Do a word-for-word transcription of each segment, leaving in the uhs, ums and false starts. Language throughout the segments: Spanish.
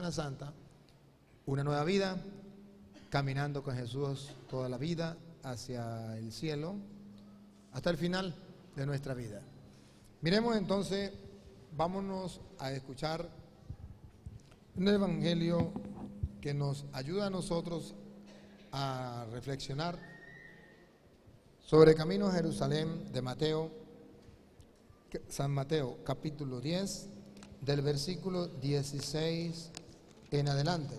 Semana Santa, una nueva vida, caminando con Jesús toda la vida hacia el cielo, hasta el final de nuestra vida. Miremos entonces, vámonos a escuchar un evangelio que nos ayuda a nosotros a reflexionar sobre Camino a Jerusalén de Mateo, San Mateo, capítulo diez, del versículo dieciséis en adelante.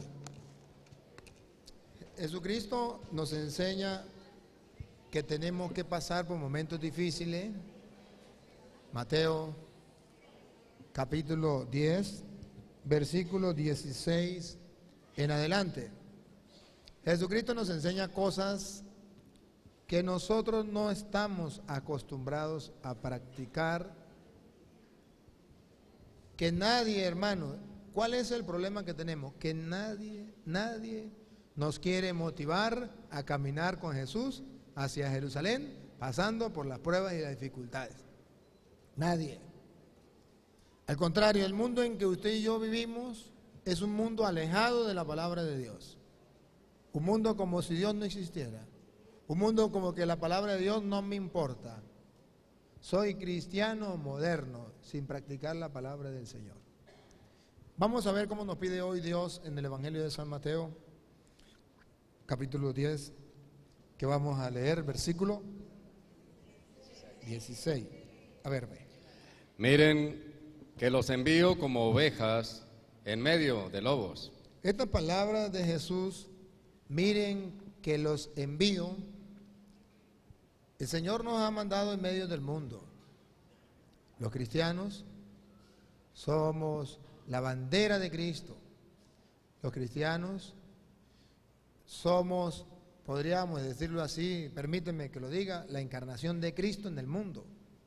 Jesucristo nos enseña que tenemos que pasar por momentos difíciles. Mateo, capítulo diez, versículo dieciséis en adelante. Jesucristo nos enseña cosas que nosotros no estamos acostumbrados a practicar, que nadie, hermano, ¿cuál es el problema que tenemos? Que nadie, nadie nos quiere motivar a caminar con Jesús hacia Jerusalén, pasando por las pruebas y las dificultades. Nadie. Al contrario, el mundo en que usted y yo vivimos es un mundo alejado de la palabra de Dios. Un mundo como si Dios no existiera. Un mundo como que la palabra de Dios no me importa. Soy cristiano moderno, sin practicar la palabra del Señor. Vamos a ver cómo nos pide hoy Dios en el Evangelio de San Mateo, capítulo diez, que vamos a leer, versículo dieciséis. A ver, ve. Miren que los envío como ovejas en medio de lobos. Esta palabra de Jesús, miren que los envío. El Señor nos ha mandado en medio del mundo. Los cristianos somos la bandera de Cristo. Los cristianos somos, podríamos decirlo así, permíteme que lo diga, la encarnación de Cristo en el mundo.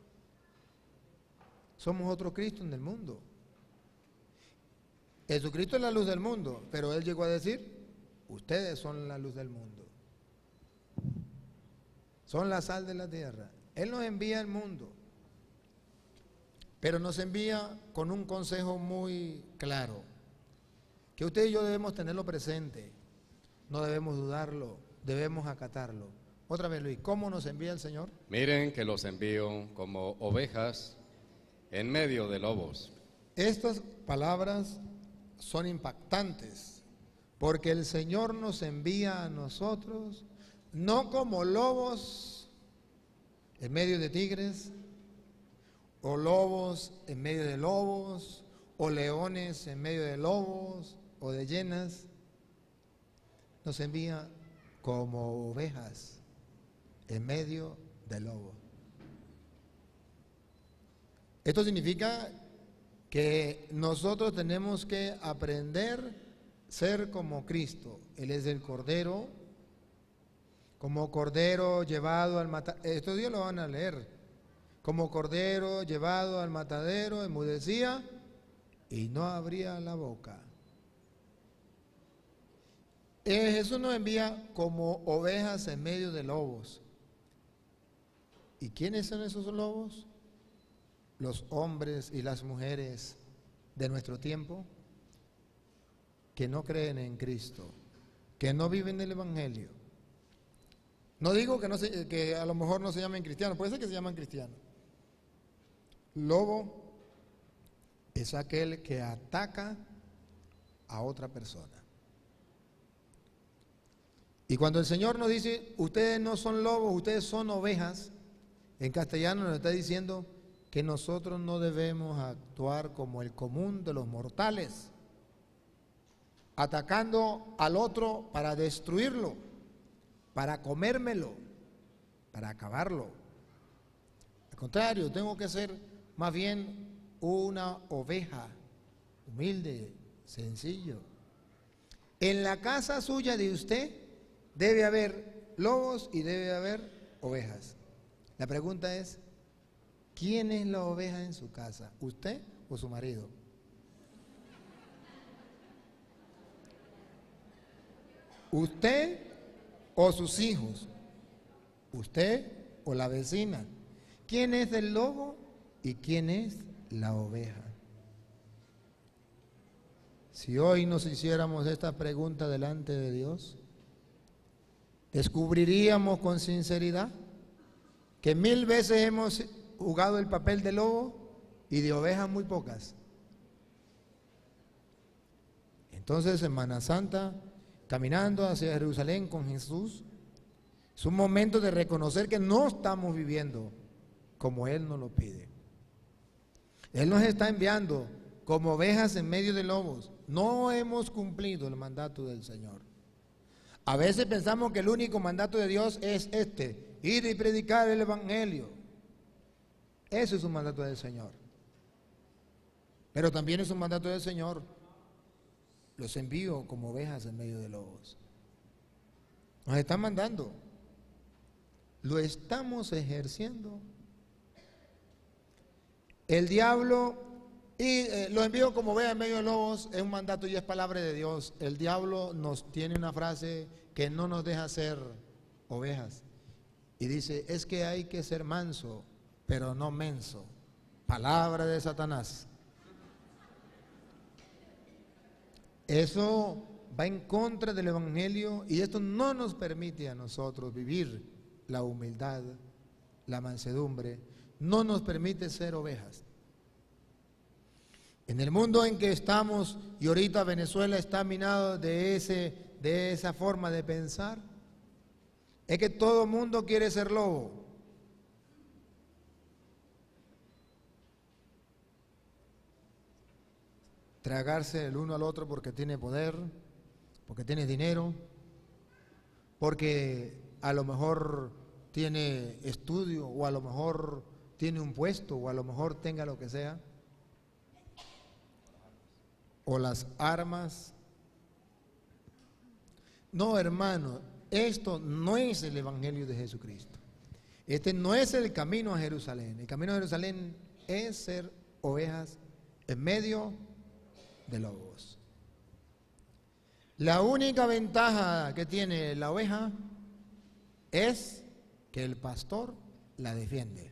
Somos otro Cristo en el mundo. Jesucristo es la luz del mundo, pero Él llegó a decir, ustedes son la luz del mundo. Son la sal de la tierra. Él nos envía al mundo, pero nos envía con un consejo muy claro, que usted y yo debemos tenerlo presente, no debemos dudarlo, debemos acatarlo. Otra vez, Luis, ¿cómo nos envía el Señor? Miren que los envío como ovejas en medio de lobos. Estas palabras son impactantes, porque el Señor nos envía a nosotros no como lobos en medio de tigres, o lobos en medio de lobos, o leones en medio de lobos, o de hienas. Nos envía como ovejas en medio de lobos. Esto significa que nosotros tenemos que aprender a ser como Cristo. Él es el Cordero, como Cordero llevado al matadero. Estos días lo van a leer. Como Cordero llevado al matadero, enmudecía y no abría la boca. Eh, Jesús nos envía como ovejas en medio de lobos. ¿Y quiénes son esos lobos? Los hombres y las mujeres de nuestro tiempo que no creen en Cristo, que no viven el Evangelio. No digo que, no se, que a lo mejor no se llamen cristianos, puede ser que se llaman cristianos. Lobo es aquel que ataca a otra persona. Y cuando el Señor nos dice, ustedes no son lobos, ustedes son ovejas, en castellano nos está diciendo que nosotros no debemos actuar como el común de los mortales, atacando al otro para destruirlo, para comérmelo, para acabarlo. Al contrario, tengo que ser más bien una oveja, humilde, sencillo. En la casa suya de usted debe haber lobos y debe haber ovejas. La pregunta es, ¿quién es la oveja en su casa? ¿Usted o su marido? ¿Usted o sus hijos? ¿Usted o la vecina? ¿Quién es el lobo y quién es la oveja? Si hoy nos hiciéramos esta pregunta delante de Dios, ¿descubriríamos con sinceridad que mil veces hemos jugado el papel de lobo y de ovejas muy pocas? Entonces, Semana Santa, caminando hacia Jerusalén con Jesús, es un momento de reconocer que no estamos viviendo como Él nos lo pide. Él nos está enviando como ovejas en medio de lobos. No hemos cumplido el mandato del Señor. A veces pensamos que el único mandato de Dios es este: ir y predicar el Evangelio. Eso es un mandato del Señor. Pero también es un mandato del Señor: los envío como ovejas en medio de lobos. Nos están mandando. Lo estamos ejerciendo. El diablo, y eh, lo envío como ovejas en medio de lobos, es un mandato y es palabra de Dios. El diablo nos tiene una frase que no nos deja ser ovejas. Y dice, es que hay que ser manso, pero no menso. Palabra de Satanás. Eso va en contra del Evangelio y esto no nos permite a nosotros vivir la humildad, la mansedumbre, no nos permite ser ovejas. En el mundo en que estamos, y ahorita Venezuela está minado de, ese, de esa forma de pensar, es que todo el mundo quiere ser lobo. Tragarse el uno al otro porque tiene poder, porque tiene dinero, porque a lo mejor tiene estudio, o a lo mejor tiene un puesto, o a lo mejor tenga lo que sea, o las armas. No, hermano, esto no es el Evangelio de Jesucristo. Este no es el camino a Jerusalén. El camino a Jerusalén es ser ovejas en medio de lobos. La única ventaja que tiene la oveja es que el pastor la defiende.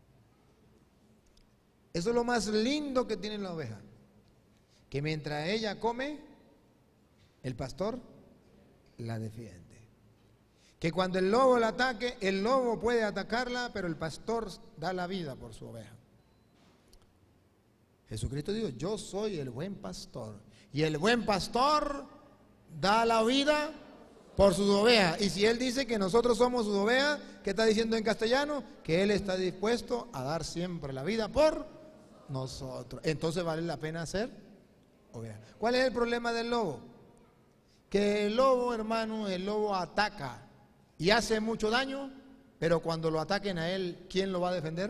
Eso es lo más lindo que tiene la oveja, que mientras ella come, el pastor la defiende. Que cuando el lobo la ataque, el lobo puede atacarla, pero el pastor da la vida por su oveja. Jesucristo dijo, yo soy el buen pastor, y el buen pastor da la vida por sus ovejas. Y si Él dice que nosotros somos sus ovejas, ¿qué está diciendo en castellano? Que Él está dispuesto a dar siempre la vida por nosotros. Entonces vale la pena ser oveja. ¿Cuál es el problema del lobo? Que el lobo, hermano, el lobo ataca y hace mucho daño, pero cuando lo ataquen a él, ¿quién lo va a defender?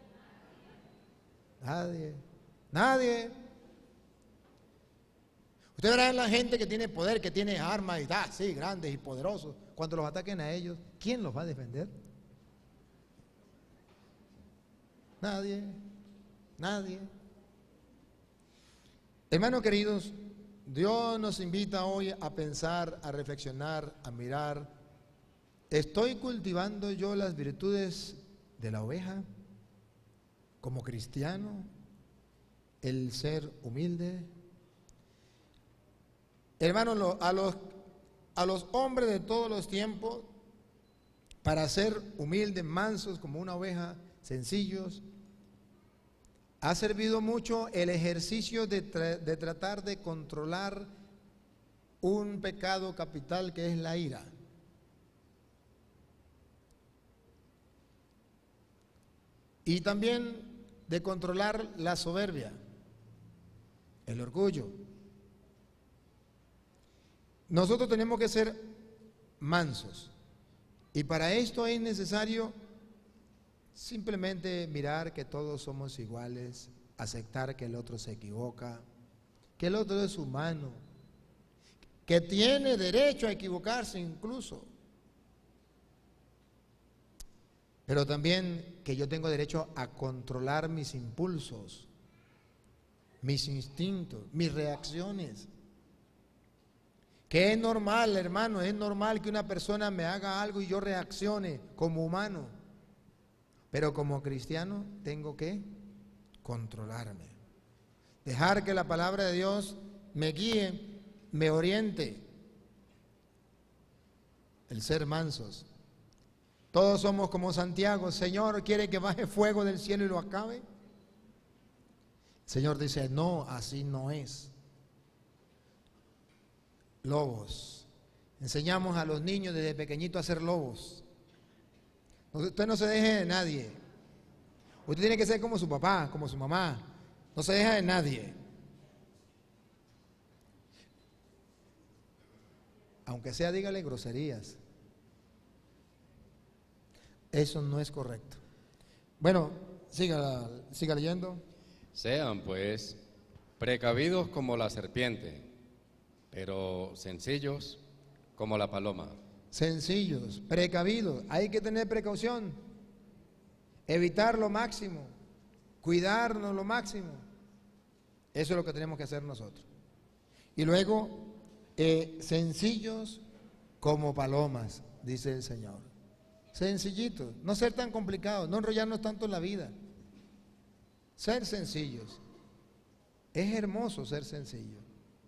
Nadie. Nadie. Usted verá la gente que tiene poder, que tiene armas y da, sí, grandes y poderosos. Cuando los ataquen a ellos, ¿quién los va a defender? Nadie. Nadie. Hermanos queridos, Dios nos invita hoy a pensar, a reflexionar, a mirar. ¿Estoy cultivando yo las virtudes de la oveja como cristiano? El ser humilde. Hermanos, a los, a los hombres de todos los tiempos, para ser humildes, mansos como una oveja, sencillos, ha servido mucho el ejercicio de, tra de tratar de controlar un pecado capital que es la ira. Y también de controlar la soberbia, el orgullo. Nosotros tenemos que ser mansos. Y para esto es necesario simplemente mirar que todos somos iguales, aceptar que el otro se equivoca, que el otro es humano, que tiene derecho a equivocarse incluso, pero también que yo tengo derecho a controlar mis impulsos, mis instintos, mis reacciones. Que es normal, hermano, es normal que una persona me haga algo y yo reaccione como humano. Pero como cristiano tengo que controlarme. Dejar que la palabra de Dios me guíe, me oriente. El ser mansos. Todos somos como Santiago. Señor, ¿quiere que baje fuego del cielo y lo acabe? El Señor dice, no, así no es. Lobos. Enseñamos a los niños desde pequeñitos a ser lobos. Usted no se deje de nadie. Usted tiene que ser como su papá, como su mamá. No se deja de nadie. Aunque sea, dígale groserías. Eso no es correcto. Bueno, siga, siga leyendo. Sean, pues, precavidos como la serpiente, pero sencillos como la paloma. Sencillos, precavidos. Hay que tener precaución. Evitar lo máximo. Cuidarnos lo máximo. Eso es lo que tenemos que hacer nosotros. Y luego, eh, sencillos como palomas, dice el Señor. Sencillitos, no ser tan complicados, no enrollarnos tanto en la vida. Ser sencillos. Es hermoso ser sencillo.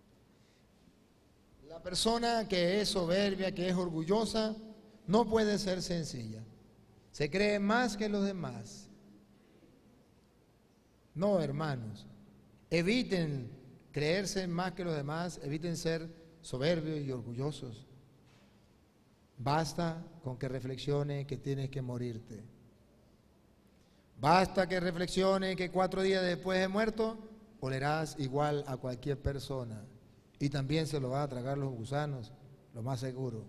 La persona que es soberbia, que es orgullosa, no puede ser sencilla. Se cree más que los demás. No, hermanos. Eviten creerse más que los demás, eviten ser soberbios y orgullosos. Basta con que reflexione que tienes que morirte. Basta que reflexione que cuatro días después de muerto, olerás igual a cualquier persona. Y también se lo va a tragar los gusanos, lo más seguro.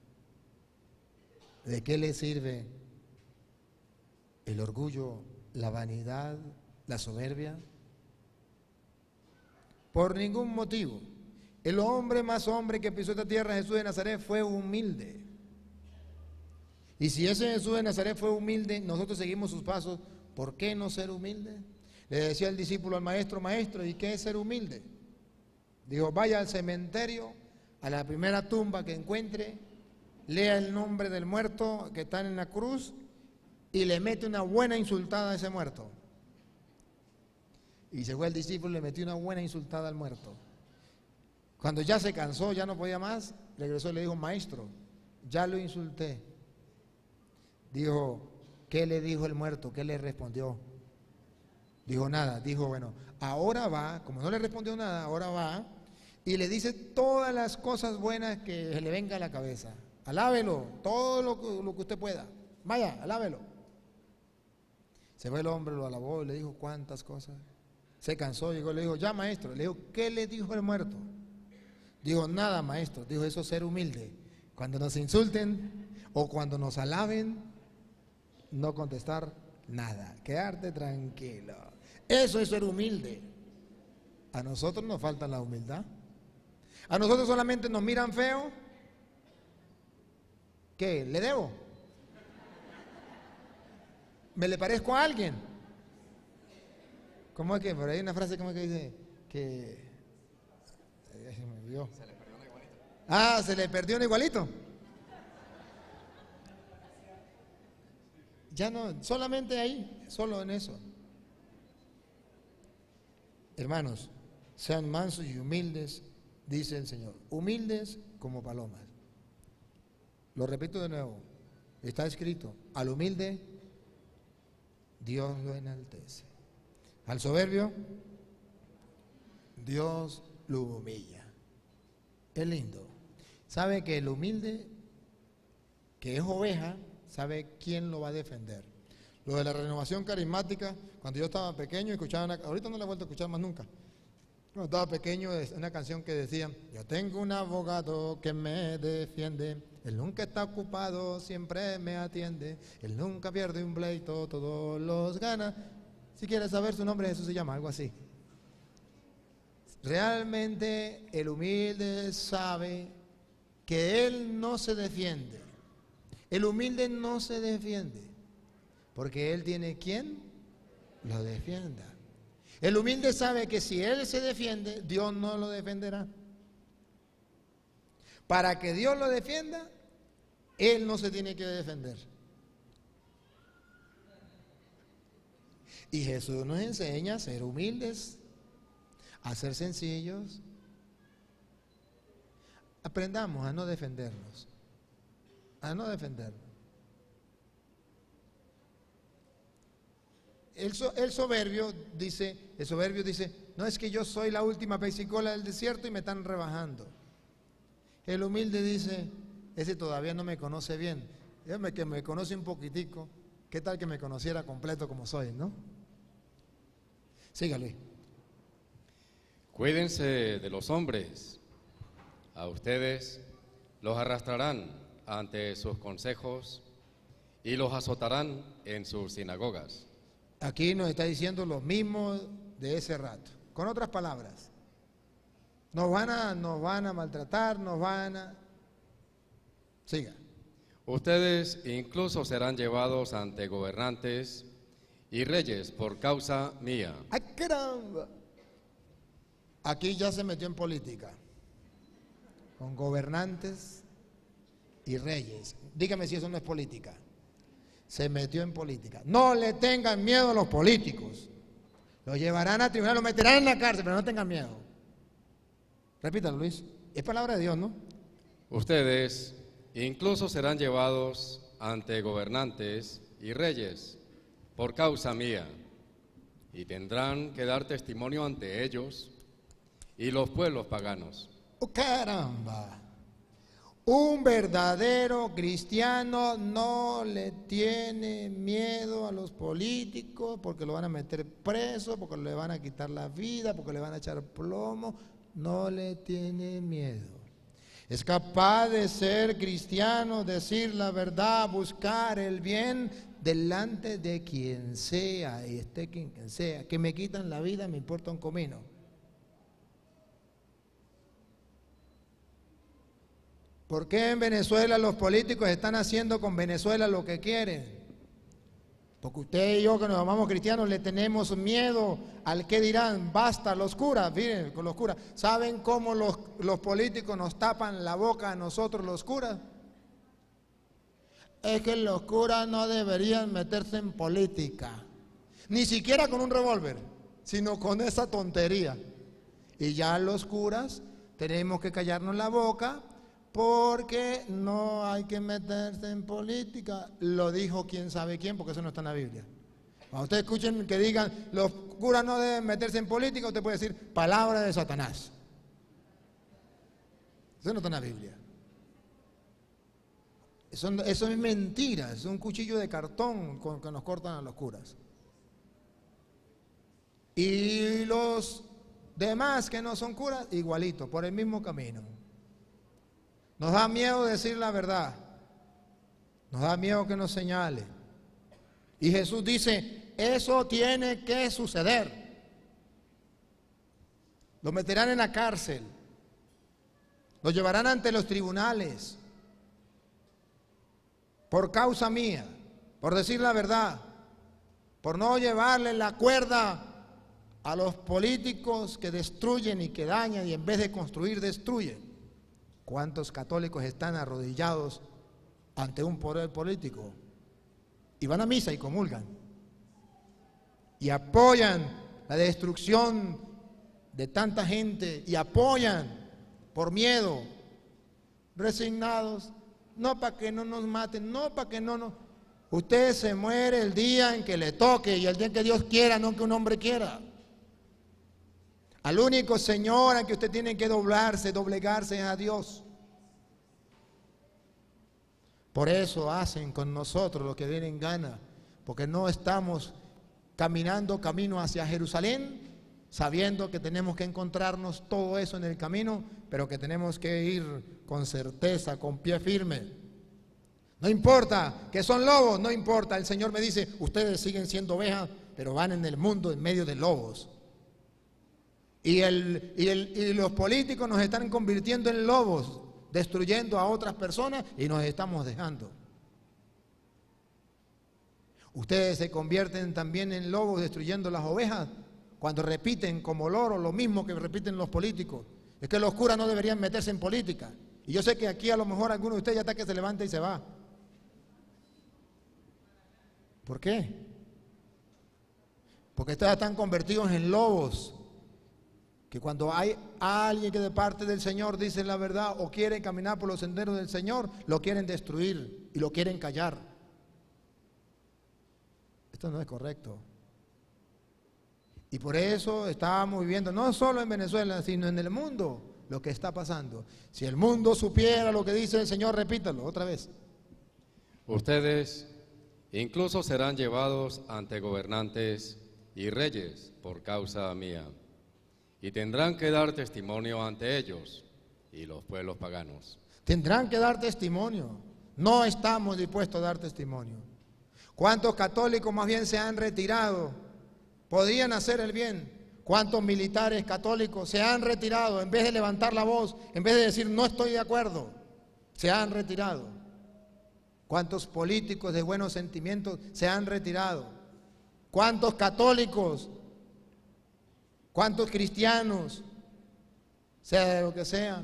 ¿De qué le sirve el orgullo, la vanidad, la soberbia? Por ningún motivo. El hombre más hombre que pisó esta tierra, Jesús de Nazaret, fue humilde. Y si ese Jesús de Nazaret fue humilde, nosotros seguimos sus pasos, ¿por qué no ser humilde? Le decía el discípulo al maestro, maestro, ¿y qué es ser humilde? Dijo, vaya al cementerio, a la primera tumba que encuentre, lea el nombre del muerto que está en la cruz y le mete una buena insultada a ese muerto. Y se fue el discípulo y le metió una buena insultada al muerto. Cuando ya se cansó, ya no podía más, regresó y le dijo, maestro, ya lo insulté. Dijo, ¿qué le dijo el muerto? ¿Qué le respondió? Dijo nada, dijo, bueno, ahora va, como no le respondió nada, ahora va y le dice todas las cosas buenas que se le venga a la cabeza. Alábelo, todo lo que, lo que usted pueda. Vaya, alábelo. Se fue el hombre, lo alabó y le dijo cuántas cosas. Se cansó, llegó y le dijo, ya maestro, le dijo, ¿qué le dijo el muerto? Dijo, nada maestro, dijo, eso es ser humilde. Cuando nos insulten o cuando nos alaben, no contestar nada, quedarte tranquilo. Eso es ser humilde. A nosotros nos falta la humildad. A nosotros solamente nos miran feo. ¿Qué? ¿Le debo? ¿Me le parezco a alguien? ¿Cómo es que? Por ahí hay una frase como que dice que... Se me olvidó. Se le perdió un igualito. Ah, se le perdió un igualito. Ya no, solamente ahí, solo en eso. Hermanos, sean mansos y humildes, dice el Señor. Humildes como palomas. Lo repito de nuevo. Está escrito, al humilde Dios lo enaltece. Al soberbio Dios lo humilla. Es lindo. Sabe que el humilde, que es oveja, sabe quién lo va a defender. Lo de la renovación carismática, cuando yo estaba pequeño, escuchaba una, ahorita no la he vuelto a escuchar más nunca. Cuando estaba pequeño, es una canción que decía, yo tengo un abogado que me defiende, él nunca está ocupado, siempre me atiende, él nunca pierde un pleito, todos los gana. Si quieres saber su nombre, Jesús se llama, algo así. Realmente el humilde sabe que él no se defiende. El humilde no se defiende, porque él tiene quien lo defienda. El humilde sabe que si él se defiende, Dios no lo defenderá. Para que Dios lo defienda, él no se tiene que defender. Y Jesús nos enseña a ser humildes, a ser sencillos, Aprendamos a no defendernos, a no defendernos. El, so, el soberbio dice, el soberbio dice, no es que yo soy la última pesicola del desierto y me están rebajando. El humilde dice, ese todavía no me conoce bien, dígame que me conoce un poquitico, ¿qué tal que me conociera completo como soy, no? Sígale. Cuídense de los hombres. A ustedes los arrastrarán ante sus consejos y los azotarán en sus sinagogas. Aquí nos está diciendo lo mismo de ese rato. Con otras palabras, nos van a, nos van a maltratar, nos van a... Siga. Ustedes incluso serán llevados ante gobernantes y reyes por causa mía. ¡Ay, caramba! Aquí ya se metió en política, con gobernantes y reyes. Dígame si eso no es política. Se metió en política. No le tengan miedo a los políticos. Los llevarán a tribunal, los meterán en la cárcel, pero no tengan miedo. Repítalo, Luis. Es palabra de Dios, ¿no? Ustedes incluso serán llevados ante gobernantes y reyes por causa mía, y tendrán que dar testimonio ante ellos y los pueblos paganos. ¡Oh, caramba! Un verdadero cristiano no le tiene miedo a los políticos porque lo van a meter preso, porque le van a quitar la vida, porque le van a echar plomo. No le tiene miedo. Es capaz de ser cristiano, decir la verdad, buscar el bien delante de quien sea, y esté quien sea. Que me quitan la vida, me importa un comino. ¿Por qué en Venezuela los políticos están haciendo con Venezuela lo que quieren? Porque usted y yo que nos llamamos cristianos le tenemos miedo al que dirán. Basta, los curas, miren, con los curas. ¿Saben cómo los, los políticos nos tapan la boca a nosotros los curas? Es que los curas no deberían meterse en política. Ni siquiera con un revólver, sino con esa tontería. Y ya los curas tenemos que callarnos la boca, porque no hay que meterse en política. Lo dijo quién sabe quién, porque eso no está en la Biblia. Cuando ustedes escuchen que digan los curas no deben meterse en política, usted puede decir palabra de Satanás. Eso no está en la Biblia. Eso, eso es mentira, es un cuchillo de cartón con que nos cortan a los curas. Y los demás que no son curas, igualito, por el mismo camino. Nos da miedo decir la verdad. Nos da miedo que nos señale. Y Jesús dice, eso tiene que suceder. Lo meterán en la cárcel. Lo llevarán ante los tribunales. Por causa mía. Por decir la verdad. Por no llevarle la cuerda a los políticos que destruyen y que dañan y en vez de construir destruyen. ¿Cuántos católicos están arrodillados ante un poder político? Y van a misa y comulgan. Y apoyan la destrucción de tanta gente. Y apoyan por miedo. Resignados. No para que no nos maten. No para que no nos... Usted se muere el día en que le toque y el día en que Dios quiera, no que un hombre quiera. Al único Señor al que usted tiene que doblarse, doblegarse es a Dios. Por eso hacen con nosotros lo que den en gana, porque no estamos caminando camino hacia Jerusalén, sabiendo que tenemos que encontrarnos todo eso en el camino, pero que tenemos que ir con certeza, con pie firme. No importa que son lobos, no importa. El Señor me dice, ustedes siguen siendo ovejas, pero van en el mundo en medio de lobos. Y, el, y, el, y los políticos nos están convirtiendo en lobos, destruyendo a otras personas y nos estamos dejando. Ustedes se convierten también en lobos destruyendo las ovejas cuando repiten como loros lo mismo que repiten los políticos. Es que los curas no deberían meterse en política. Y yo sé que aquí a lo mejor alguno de ustedes ya está que se levanta y se va. ¿Por qué? Porque ustedes están convertidos en lobos. Que cuando hay alguien que de parte del Señor dice la verdad o quiere caminar por los senderos del Señor, lo quieren destruir y lo quieren callar. Esto no es correcto. Y por eso estábamos viviendo, no solo en Venezuela, sino en el mundo, lo que está pasando. Si el mundo supiera lo que dice el Señor, repítalo otra vez. Ustedes incluso serán llevados ante gobernantes y reyes por causa mía, y tendrán que dar testimonio ante ellos y los pueblos paganos. Tendrán que dar testimonio. No estamos dispuestos a dar testimonio. ¿Cuántos católicos más bien se han retirado? Podrían hacer el bien. ¿Cuántos militares católicos se han retirado? En vez de levantar la voz, en vez de decir no estoy de acuerdo, se han retirado. ¿Cuántos políticos de buenos sentimientos se han retirado? ¿Cuántos católicos? ¿Cuántos cristianos? Sea de lo que sea,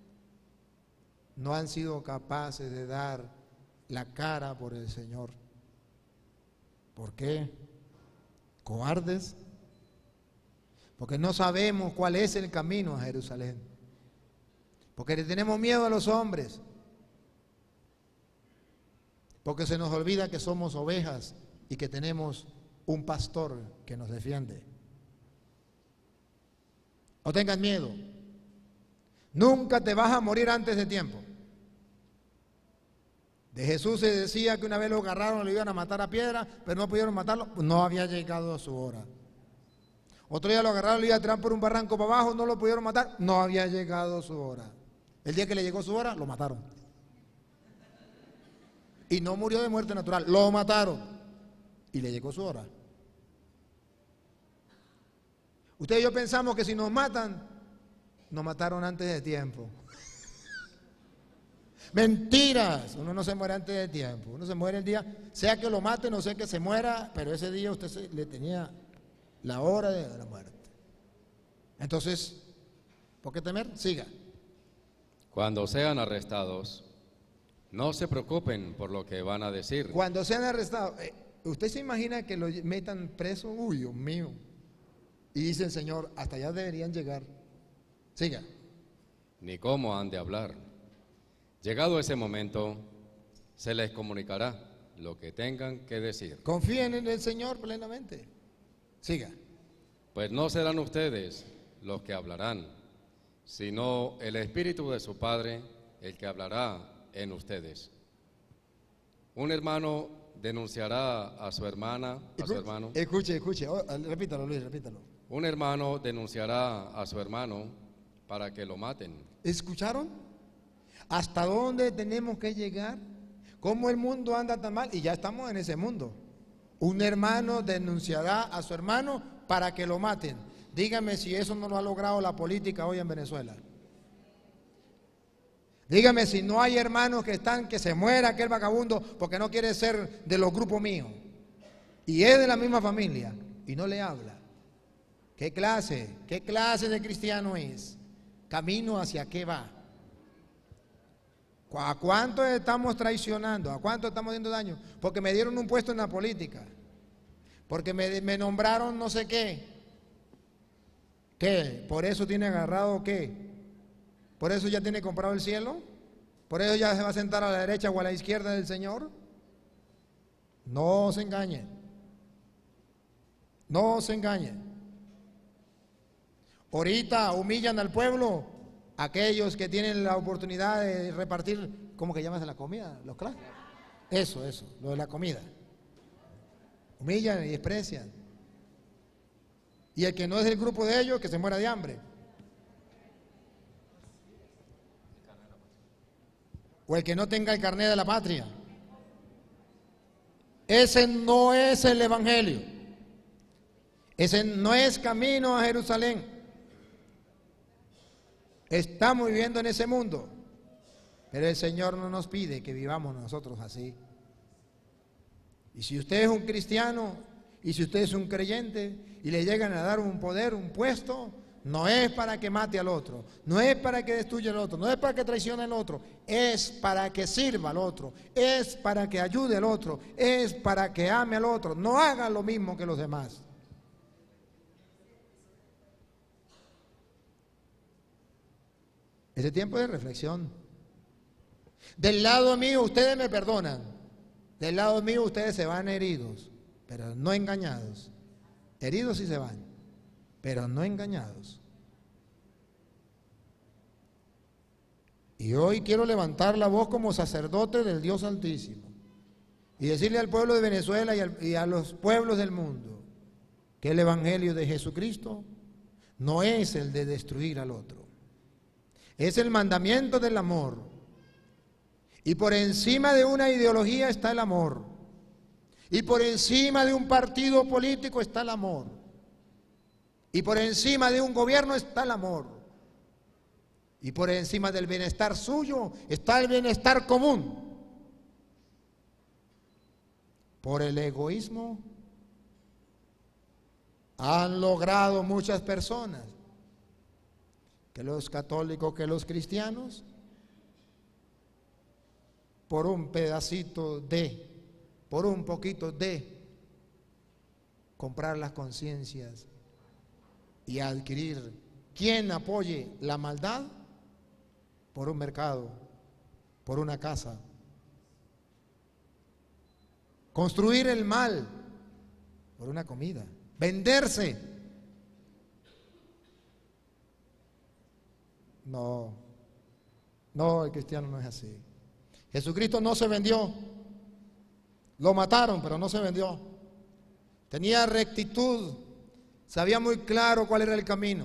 no han sido capaces de dar la cara por el Señor. ¿Por qué? ¿Cobardes? Porque no sabemos cuál es el camino a Jerusalén. Porque le tenemos miedo a los hombres. Porque se nos olvida que somos ovejas y que tenemos un pastor que nos defiende. No tengas miedo. Nunca te vas a morir antes de tiempo. De Jesús se decía que una vez lo agarraron, lo iban a matar a piedra, pero no pudieron matarlo, no había llegado a su hora. Otro día lo agarraron, lo iban a tirar por un barranco para abajo, no lo pudieron matar, no había llegado a su hora. El día que le llegó su hora, lo mataron. Y no murió de muerte natural, lo mataron. Y le llegó su hora. Ustedes y yo pensamos que si nos matan, nos mataron antes de tiempo. Mentiras, uno no se muere antes de tiempo, uno se muere el día, sea que lo maten o sea que se muera, pero ese día usted se, le tenía la hora de la muerte. Entonces, ¿por qué temer? Siga. Cuando sean arrestados, no se preocupen por lo que van a decir. Cuando sean arrestados, eh, ¿usted se imagina que lo metan preso? Uy, Dios mío. Y dice el Señor, hasta allá deberían llegar. Siga. Ni cómo han de hablar. Llegado ese momento, se les comunicará lo que tengan que decir. Confíen en el Señor plenamente. Siga. Pues no serán ustedes los que hablarán, sino el Espíritu de su Padre el que hablará en ustedes. Un hermano denunciará a su hermana, a su hermano. Escuche, escuche, oh, repítalo, Luis, repítalo. Un hermano denunciará a su hermano para que lo maten. ¿Escucharon? ¿Hasta dónde tenemos que llegar? ¿Cómo el mundo anda tan mal? Y ya estamos en ese mundo. Un hermano denunciará a su hermano para que lo maten. Dígame si eso no lo ha logrado la política hoy en Venezuela. Dígame si no hay hermanos que están, que se muera aquel vagabundo porque no quiere ser de los grupos míos. Y es de la misma familia y no le habla. ¿Qué clase? ¿Qué clase de cristiano es? ¿Camino hacia qué va? ¿A cuánto estamos traicionando? ¿A cuánto estamos haciendo daño? Porque me dieron un puesto en la política. Porque me, me nombraron no sé qué. ¿Qué? ¿Por eso tiene agarrado qué? ¿Por eso ya tiene comprado el cielo? ¿Por eso ya se va a sentar a la derecha o a la izquierda del Señor? No se engañen. No se engañen. Ahorita humillan al pueblo aquellos que tienen la oportunidad de repartir, ¿cómo que llamas la comida? ¿Los clases? Eso, eso, lo de la comida. Humillan y desprecian. Y el que no es del grupo de ellos, que se muera de hambre. O el que no tenga el carnet de la patria. Ese no es el Evangelio. Ese no es camino a Jerusalén. Estamos viviendo en ese mundo, pero el Señor no nos pide que vivamos nosotros así. Y si usted es un cristiano, y si usted es un creyente, y le llegan a dar un poder, un puesto, no es para que mate al otro, no es para que destruya al otro, no es para que traicione al otro, es para que sirva al otro, es para que ayude al otro, es para que ame al otro, no haga lo mismo que los demás. Ese tiempo de reflexión. Del lado mío ustedes me perdonan. Del lado mío ustedes se van heridos, pero no engañados. Heridos sí se van, pero no engañados. Y hoy quiero levantar la voz como sacerdote del Dios Altísimo y decirle al pueblo de Venezuela y, al, y a los pueblos del mundo que el Evangelio de Jesucristo no es el de destruir al otro. Es el mandamiento del amor. Y por encima de una ideología está el amor. Y por encima de un partido político está el amor. Y por encima de un gobierno está el amor. Y por encima del bienestar suyo está el bienestar común. Por el egoísmo han logrado muchas personas que los católicos, que los cristianos, por un pedacito de, por un poquito de, comprar las conciencias y adquirir quien apoye la maldad por un mercado, por una casa. Construir el mal por una comida. Venderse. No, no, el cristiano no es así. Jesucristo no se vendió. Lo mataron, pero no se vendió. Tenía rectitud. Sabía muy claro cuál era el camino.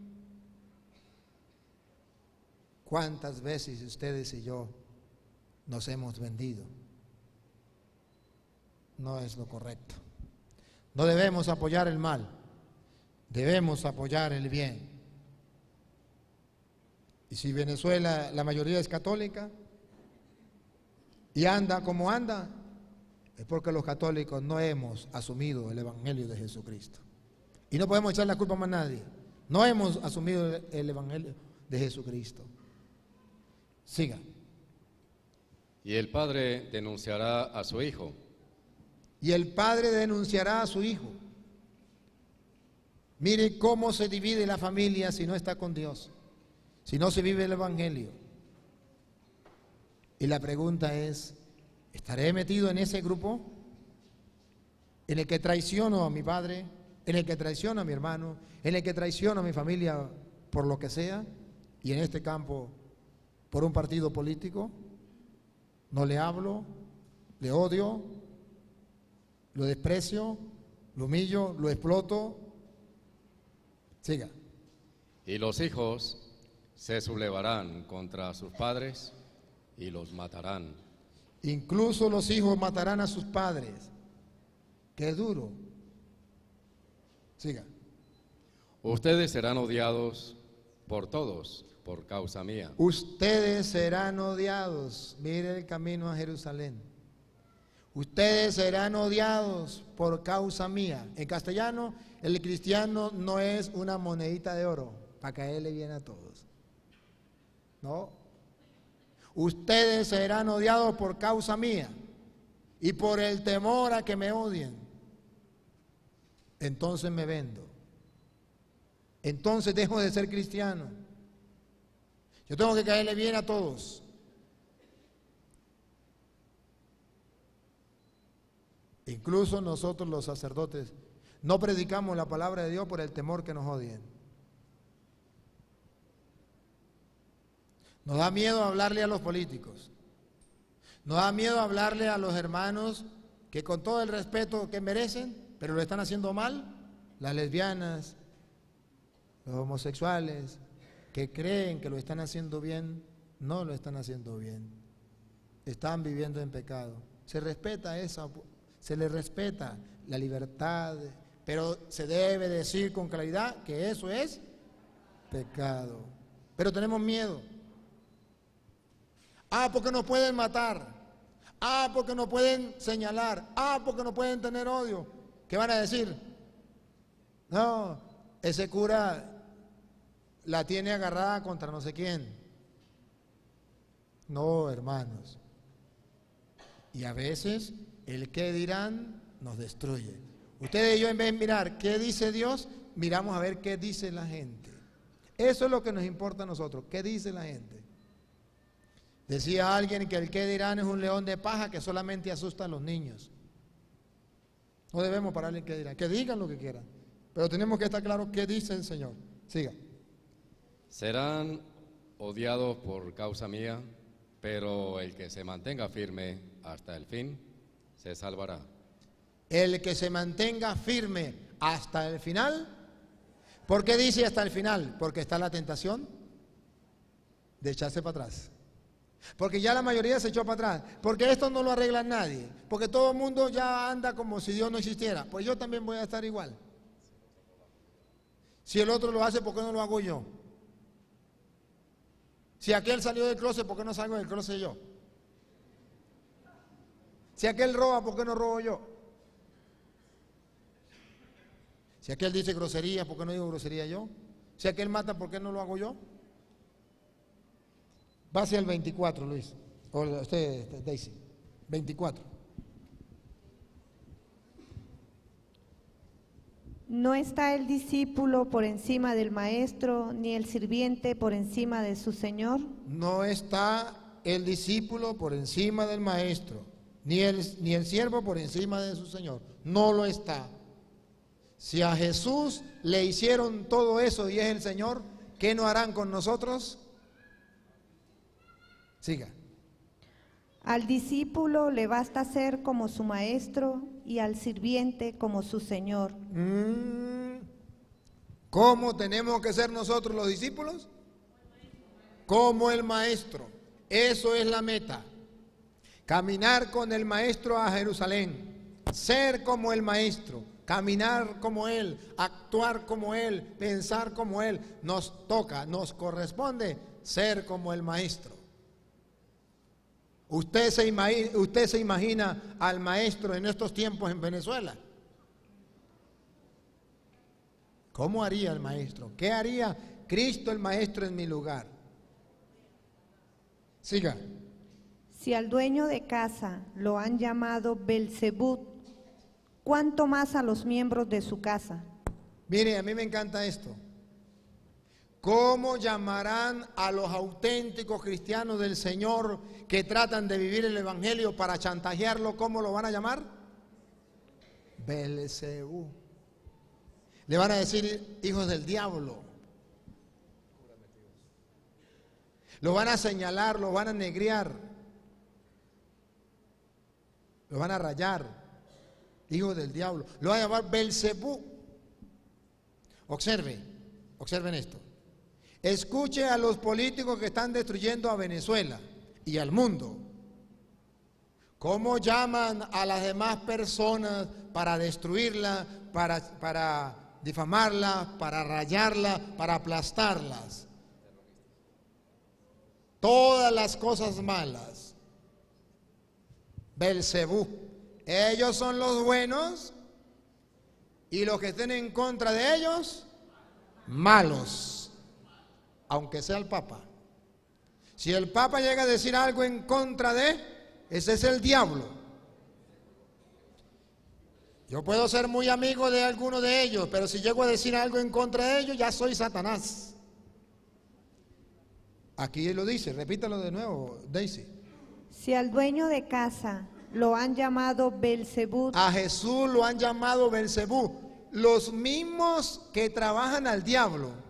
¿Cuántas veces ustedes y yo nos hemos vendido? No es lo correcto. No debemos apoyar el mal, debemos apoyar el bien. Y si Venezuela, la mayoría es católica, y anda como anda, es porque los católicos no hemos asumido el Evangelio de Jesucristo. Y no podemos echar la culpa a más nadie. No hemos asumido el Evangelio de Jesucristo. Siga. Y el padre denunciará a su hijo. Y el padre denunciará a su hijo. Mire cómo se divide la familia si no está con Dios, si no se vive el Evangelio. Y la pregunta es, ¿estaré metido en ese grupo en el que traiciono a mi padre, en el que traiciono a mi hermano, en el que traiciono a mi familia por lo que sea, y en este campo por un partido político? No le hablo, le odio, lo desprecio, lo humillo, lo exploto. Siga. Y los hijos se sublevarán contra sus padres y los matarán. Incluso los hijos matarán a sus padres. Qué duro. Siga. Ustedes serán odiados por todos por causa mía. Ustedes serán odiados. Mire el camino a Jerusalén. Ustedes serán odiados por causa mía. En castellano, el cristiano no es una monedita de oro para caerle bien a todos. No. Ustedes serán odiados por causa mía y por el temor a que me odien. Entonces me vendo. Entonces dejo de ser cristiano. Yo tengo que caerle bien a todos. Incluso nosotros los sacerdotes no predicamos la palabra de Dios por el temor que nos odien. Nos da miedo hablarle a los políticos. Nos da miedo hablarle a los hermanos que con todo el respeto que merecen, pero lo están haciendo mal, las lesbianas, los homosexuales, que creen que lo están haciendo bien, no lo están haciendo bien. Están viviendo en pecado. Se respeta esa, se les respeta la libertad, pero se debe decir con claridad que eso es pecado. Pero tenemos miedo. Ah, porque nos pueden matar. Ah, porque nos pueden señalar. Ah, porque nos pueden tener odio. ¿Qué van a decir? No, ese cura la tiene agarrada contra no sé quién. No, hermanos. Y a veces el qué dirán nos destruye. Ustedes y yo, en vez de mirar qué dice Dios, miramos a ver qué dice la gente. Eso es lo que nos importa a nosotros. ¿Qué dice la gente? Decía alguien que el qué dirán es un león de paja que solamente asusta a los niños. No debemos pararle el qué dirán. Que digan lo que quieran. Pero tenemos que estar claros qué dice el Señor. Siga. Serán odiados por causa mía, pero el que se mantenga firme hasta el fin se salvará. El que se mantenga firme hasta el final. ¿Por qué dice hasta el final? Porque está la tentación de echarse para atrás. Porque ya la mayoría se echó para atrás. Porque esto no lo arregla nadie. Porque todo el mundo ya anda como si Dios no existiera. Pues yo también voy a estar igual. Si el otro lo hace, ¿por qué no lo hago yo? Si aquel salió del closet, ¿por qué no salgo del closet yo? Si aquel roba, ¿por qué no robo yo? Si aquel dice grosería, ¿por qué no digo grosería yo? Si aquel mata, ¿por qué no lo hago yo? Va hacia el veinticuatro, Luis. O usted, Daisy. veinticuatro. No está el discípulo por encima del maestro, ni el sirviente por encima de su señor. No está el discípulo por encima del maestro, ni el, ni el siervo por encima de su señor. No lo está. Si a Jesús le hicieron todo eso y es el Señor, ¿qué no harán con nosotros? Siga. Al discípulo le basta ser como su maestro y al sirviente como su señor. Mm. ¿Cómo tenemos que ser nosotros los discípulos? Como el maestro. Eso es la meta. Caminar con el maestro a Jerusalén. Ser como el maestro. Caminar como él. Actuar como él. Pensar como él. Nos toca, nos corresponde ser como el maestro. ¿Usted se, imagina, ¿Usted se imagina al maestro en estos tiempos en Venezuela? ¿Cómo haría el maestro? ¿Qué haría Cristo el maestro en mi lugar? Siga. Si al dueño de casa lo han llamado Belzebú, ¿cuánto más a los miembros de su casa? Mire, a mí me encanta esto. ¿Cómo llamarán a los auténticos cristianos del Señor que tratan de vivir el Evangelio para chantajearlo? ¿Cómo lo van a llamar? Belzebú. Le van a decir hijos del diablo. Lo van a señalar, lo van a negrear. Lo van a rayar. Hijos del diablo. Lo van a llamar Belzebú. Observe, observen esto. Escuche a los políticos que están destruyendo a Venezuela y al mundo. ¿Cómo llaman a las demás personas para destruirla, para, para difamarla, para rayarla, para aplastarlas? Todas las cosas malas. Belzebú. Ellos son los buenos y los que estén en contra de ellos, malos. Aunque sea el Papa. Si el Papa llega a decir algo en contra de, ese es el diablo. Yo puedo ser muy amigo de alguno de ellos, pero si llego a decir algo en contra de ellos, ya soy Satanás. Aquí lo dice, repítalo de nuevo, Daisy. Si al dueño de casa lo han llamado Belzebú, a Jesús lo han llamado Belzebú. Los mismos que trabajan al diablo.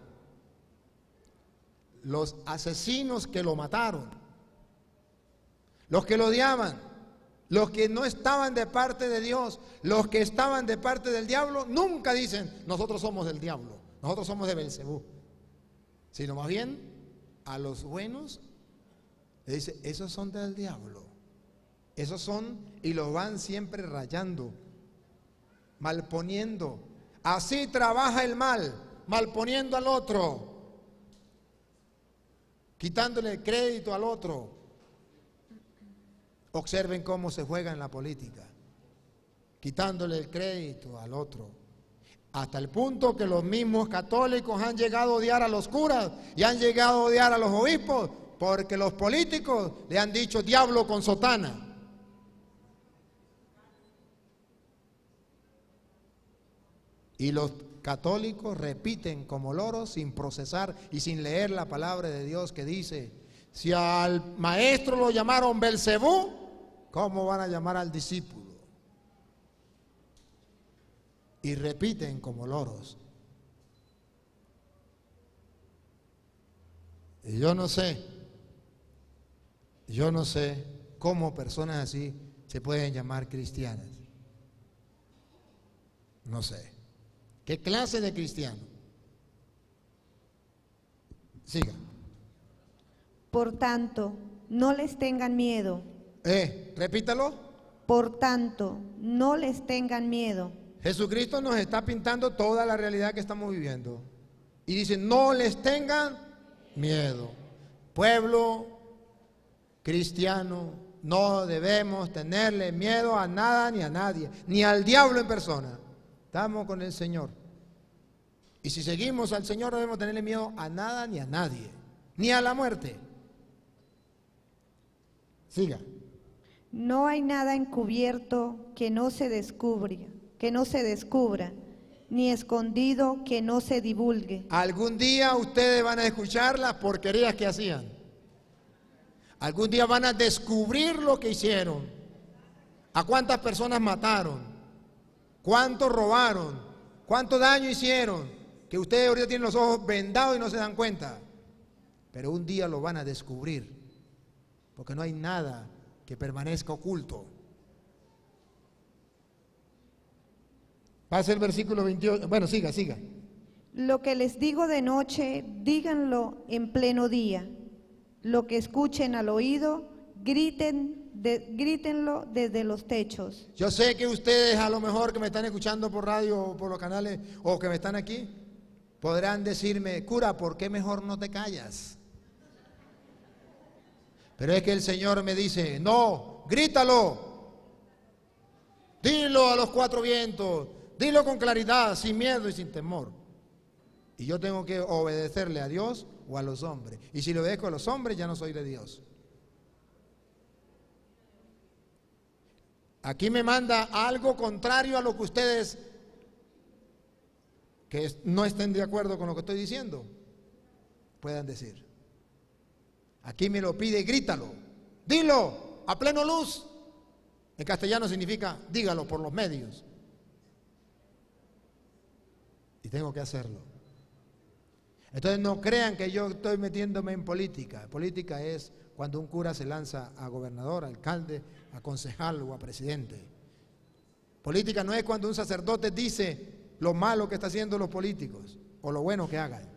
Los asesinos que lo mataron, los que lo odiaban, los que no estaban de parte de Dios, los que estaban de parte del diablo, nunca dicen, nosotros somos del diablo, nosotros somos de Belzebú, sino más bien a los buenos le dice, esos son del diablo, esos son, y los van siempre rayando, malponiendo. Así trabaja el mal, malponiendo al otro, quitándole el crédito al otro. Observen cómo se juega en la política, quitándole el crédito al otro, hasta el punto que los mismos católicos han llegado a odiar a los curas y han llegado a odiar a los obispos, porque los políticos le han dicho diablo con sotana. Y los católicos repiten como loros sin procesar y sin leer la palabra de Dios que dice, si al maestro lo llamaron Belcebú, ¿cómo van a llamar al discípulo? Y repiten como loros. Y yo no sé, yo no sé cómo personas así se pueden llamar cristianas. No sé. ¿Qué clase de cristiano? Siga. Por tanto, no les tengan miedo. Eh, repítalo. Por tanto, no les tengan miedo. Jesucristo nos está pintando toda la realidad que estamos viviendo. Y dice, no les tengan miedo. Pueblo cristiano, no debemos tenerle miedo a nada ni a nadie, ni al diablo en persona. Estamos con el Señor. Y si seguimos al Señor no debemos tenerle miedo a nada ni a nadie, ni a la muerte. Siga. No hay nada encubierto que no se descubra, que no se descubra, ni escondido que no se divulgue. Algún día ustedes van a escuchar las porquerías que hacían. Algún día van a descubrir lo que hicieron. A cuántas personas mataron, cuánto robaron, cuánto daño hicieron, que ustedes ahorita tienen los ojos vendados y no se dan cuenta. Pero un día lo van a descubrir, porque no hay nada que permanezca oculto. Pasa el versículo veintiocho. Bueno, siga, siga. Lo que les digo de noche, díganlo en pleno día. Lo que escuchen al oído, griten, de, grítenlo desde los techos. Yo sé que ustedes a lo mejor que me están escuchando por radio o por los canales o que me están aquí, podrán decirme, cura, ¿por qué mejor no te callas? Pero es que el Señor me dice, no, grítalo, dilo a los cuatro vientos, dilo con claridad, sin miedo y sin temor. Y yo tengo que obedecerle a Dios o a los hombres. Y si le obedezco a los hombres, ya no soy de Dios. Aquí me manda algo contrario a lo que ustedes que no estén de acuerdo con lo que estoy diciendo puedan decir. Aquí me lo pide, grítalo, dilo a pleno luz. En castellano significa dígalo por los medios. Y tengo que hacerlo. Entonces no crean que yo estoy metiéndome en política. Política es cuando un cura se lanza a gobernador, a alcalde, a concejal o a presidente. Política no es cuando un sacerdote dice lo malo que están haciendo los políticos o lo bueno que hagan.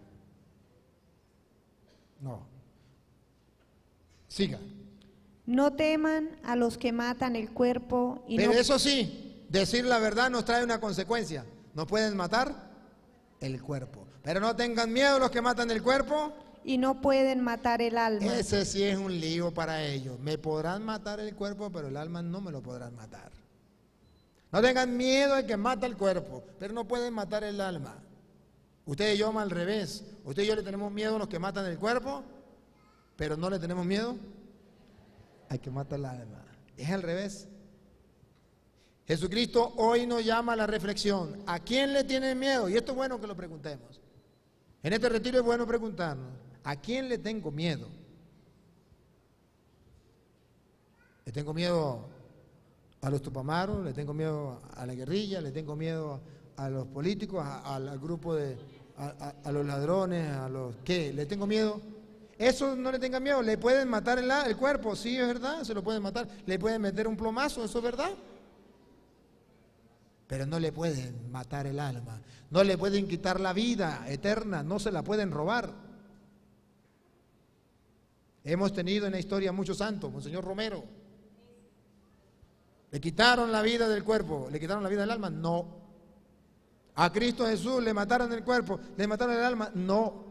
No. Siga. No teman a los que matan el cuerpo y Pero no... eso sí, decir la verdad nos trae una consecuencia. No pueden matar el cuerpo. Pero no tengan miedo los que matan el cuerpo. y no pueden matar el alma. Ese sí es un lío para ellos. Me podrán matar el cuerpo, pero el alma no me lo podrán matar. No tengan miedo de que mata el cuerpo, pero no pueden matar el alma. Ustedes y yo al revés. Ustedes y yo le tenemos miedo a los que matan el cuerpo, pero no le tenemos miedo al que mata el alma. Es al revés. Jesucristo hoy nos llama a la reflexión. ¿A quién le tienen miedo? Y esto es bueno que lo preguntemos. En este retiro es bueno preguntarnos, ¿a quién le tengo miedo? ¿Le tengo miedo a los tupamaros? ¿Le tengo miedo a la guerrilla? ¿Le tengo miedo a los políticos? ¿A, al, al grupo de... A, a, a los ladrones? ¿A los qué? ¿Le tengo miedo? Eso no le tengan miedo. ¿Le pueden matar el, el cuerpo? Sí, es verdad, se lo pueden matar. ¿Le pueden meter un plomazo? Eso es verdad. Pero no le pueden matar el alma, no le pueden quitar la vida eterna, no se la pueden robar. Hemos tenido en la historia muchos santos, Monseñor Romero. ¿Le quitaron la vida del cuerpo? ¿Le quitaron la vida del alma? No. ¿A Cristo Jesús le mataron el cuerpo? ¿Le mataron el alma? No.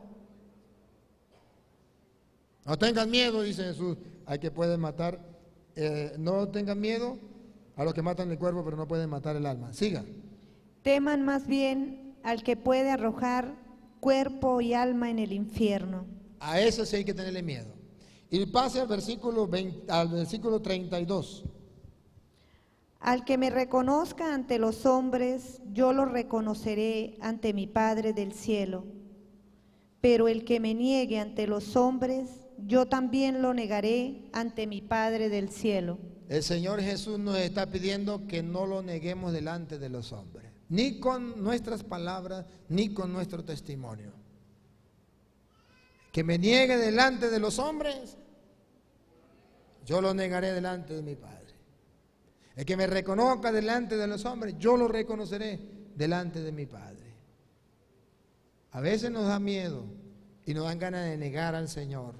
No tengan miedo, dice Jesús, hay que pueden matar, eh, no tengan miedo a los que matan el cuerpo, pero no pueden matar el alma. Siga. Teman más bien al que puede arrojar cuerpo y alma en el infierno. A eso sí hay que tenerle miedo. Y pase al versículo, veinte, al versículo treinta y dos. Al que me reconozca ante los hombres, yo lo reconoceré ante mi Padre del cielo. Pero el que me niegue ante los hombres, yo también lo negaré ante mi Padre del cielo. El Señor Jesús nos está pidiendo que no lo neguemos delante de los hombres, ni con nuestras palabras, ni con nuestro testimonio. Que me niegue delante de los hombres, yo lo negaré delante de mi Padre. El que me reconozca delante de los hombres, yo lo reconoceré delante de mi Padre. A veces nos da miedo y nos dan ganas de negar al Señor.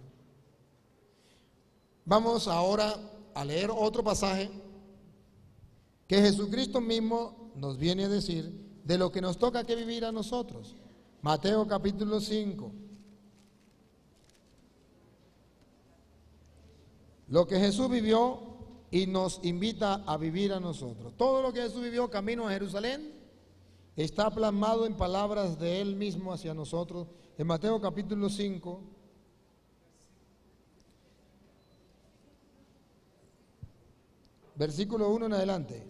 Vamos ahora a leer otro pasaje que Jesucristo mismo nos viene a decir de lo que nos toca que vivir a nosotros. Mateo capítulo cinco. Lo que Jesús vivió y nos invita a vivir a nosotros. Todo lo que Jesús vivió camino a Jerusalén está plasmado en palabras de Él mismo hacia nosotros. En Mateo capítulo cinco, versículo uno en adelante.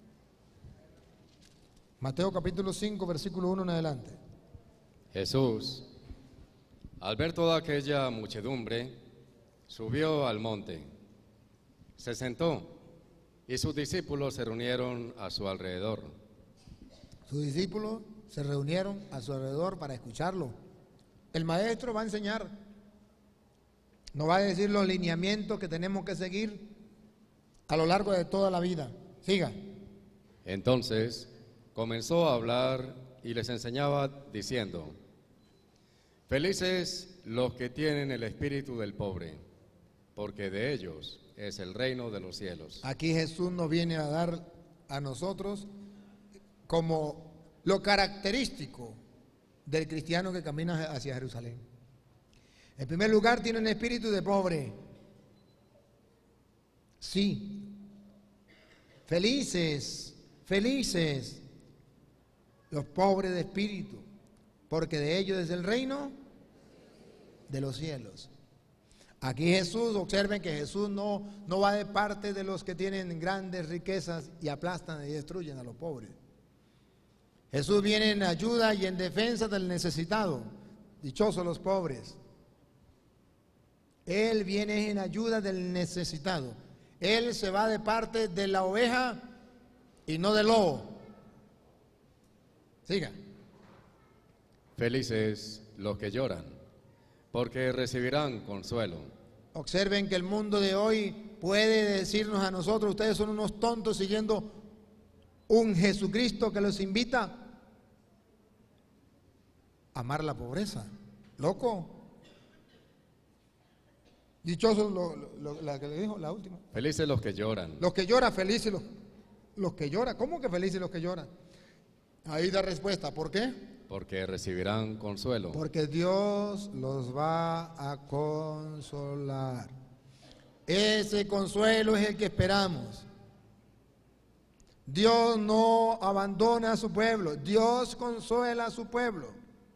Mateo capítulo cinco, versículo uno en adelante. Jesús, al ver toda aquella muchedumbre, subió al monte. Se sentó y sus discípulos se reunieron a su alrededor. Sus discípulos se reunieron a su alrededor para escucharlo. El maestro va a enseñar, nos va a decir los lineamientos que tenemos que seguir a lo largo de toda la vida. Siga. Entonces comenzó a hablar y les enseñaba diciendo: felices los que tienen el espíritu del pobre, porque de ellos es el reino de los cielos. Aquí Jesús nos viene a dar a nosotros como lo característico del cristiano que camina hacia Jerusalén. En primer lugar, tiene un espíritu de pobre. Sí. Felices, felices los pobres de espíritu, porque de ellos es el reino de los cielos. Aquí Jesús, observen que Jesús no, no va de parte de los que tienen grandes riquezas y aplastan y destruyen a los pobres. Jesús viene en ayuda y en defensa del necesitado. Dichosos los pobres. Él viene en ayuda del necesitado. Él se va de parte de la oveja y no del lobo. Siga. Felices los que lloran, porque recibirán consuelo. Observen que el mundo de hoy puede decirnos a nosotros: ustedes son unos tontos siguiendo un Jesucristo que los invita a amar la pobreza. Loco. Dichosos lo, lo, lo, la que le dijo, la última. Felices los que lloran. Los que lloran, felices los, los que lloran. ¿Cómo que felices los que lloran? Ahí da respuesta. ¿Por qué? Porque recibirán consuelo. Porque Dios los va a consolar. Ese consuelo es el que esperamos. Dios no abandona a su pueblo. Dios consuela a su pueblo.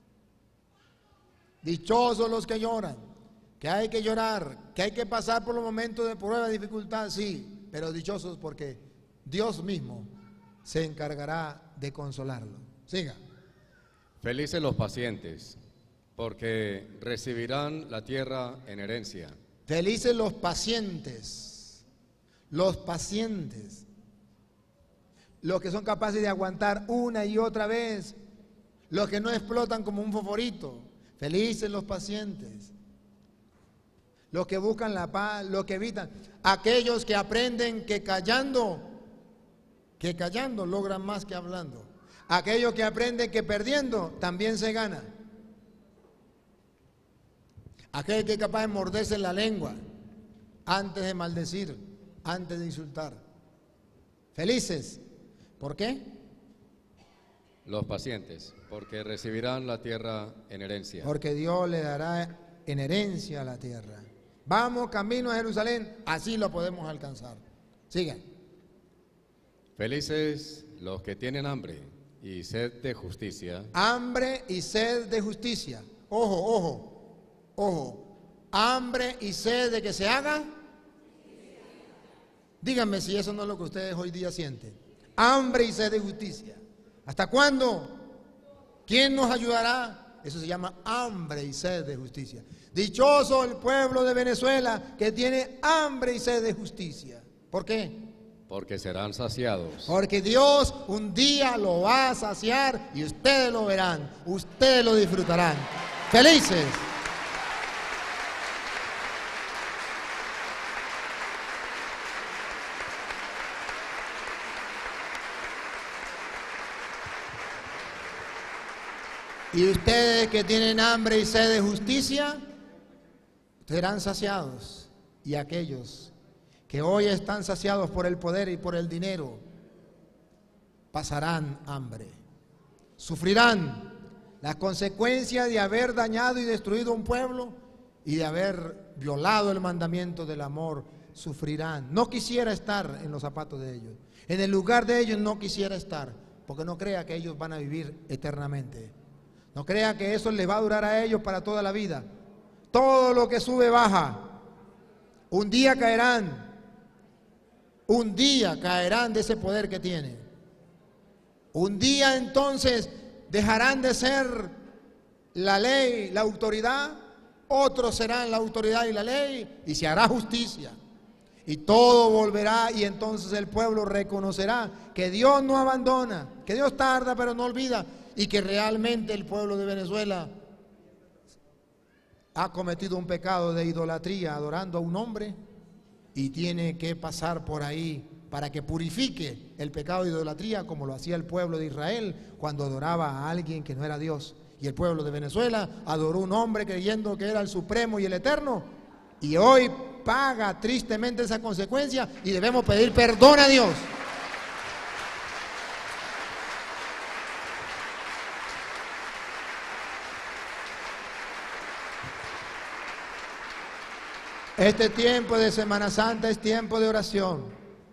Dichosos los que lloran. Que hay que llorar, que hay que pasar por los momentos de prueba, de dificultad, sí, pero dichosos porque Dios mismo se encargará de consolarlo. Siga. Felices los pacientes, porque recibirán la tierra en herencia. Felices los pacientes, los pacientes, los que son capaces de aguantar una y otra vez, los que no explotan como un fosforito. Felices los pacientes. Los que buscan la paz, los que evitan, aquellos que aprenden que callando, que callando logran más que hablando, aquellos que aprenden que perdiendo también se gana, aquel que es capaz de morderse la lengua antes de maldecir, antes de insultar. Felices, ¿por qué? Los pacientes, porque recibirán la tierra en herencia. Porque Dios le dará en herencia la tierra. Vamos camino a Jerusalén, así lo podemos alcanzar. Sigan. Felices los que tienen hambre y sed de justicia. Hambre y sed de justicia. Ojo, ojo, ojo. Hambre y sed de que se haga Díganme si eso no es lo que ustedes hoy día sienten. Hambre y sed de justicia. ¿Hasta cuándo? ¿Quién nos ayudará? Eso se llama hambre y sed de justicia. Dichoso el pueblo de Venezuela que tiene hambre y sed de justicia. ¿Por qué? Porque serán saciados. Porque Dios un día lo va a saciar y ustedes lo verán, ustedes lo disfrutarán. ¡Felices! Y ustedes que tienen hambre y sed de justicia, serán saciados. Y aquellos que hoy están saciados por el poder y por el dinero, pasarán hambre. Sufrirán las consecuencias de haber dañado y destruido un pueblo y de haber violado el mandamiento del amor. Sufrirán. No quisiera estar en los zapatos de ellos. En el lugar de ellos no quisiera estar, porque no crea que ellos van a vivir eternamente. No crea que eso les va a durar a ellos para toda la vida. Todo lo que sube baja. Un día caerán. Un día caerán de ese poder que tienen. Un día entonces dejarán de ser la ley, la autoridad. Otros serán la autoridad y la ley y se hará justicia. Y todo volverá y entonces el pueblo reconocerá que Dios no abandona, que Dios tarda pero no olvida. Y que realmente el pueblo de Venezuela ha cometido un pecado de idolatría adorando a un hombre y tiene que pasar por ahí para que purifique el pecado de idolatría como lo hacía el pueblo de Israel cuando adoraba a alguien que no era Dios. Y el pueblo de Venezuela adoró a un hombre creyendo que era el supremo y el eterno y hoy paga tristemente esa consecuencia y debemos pedir perdón a Dios. Este tiempo de Semana Santa es tiempo de oración.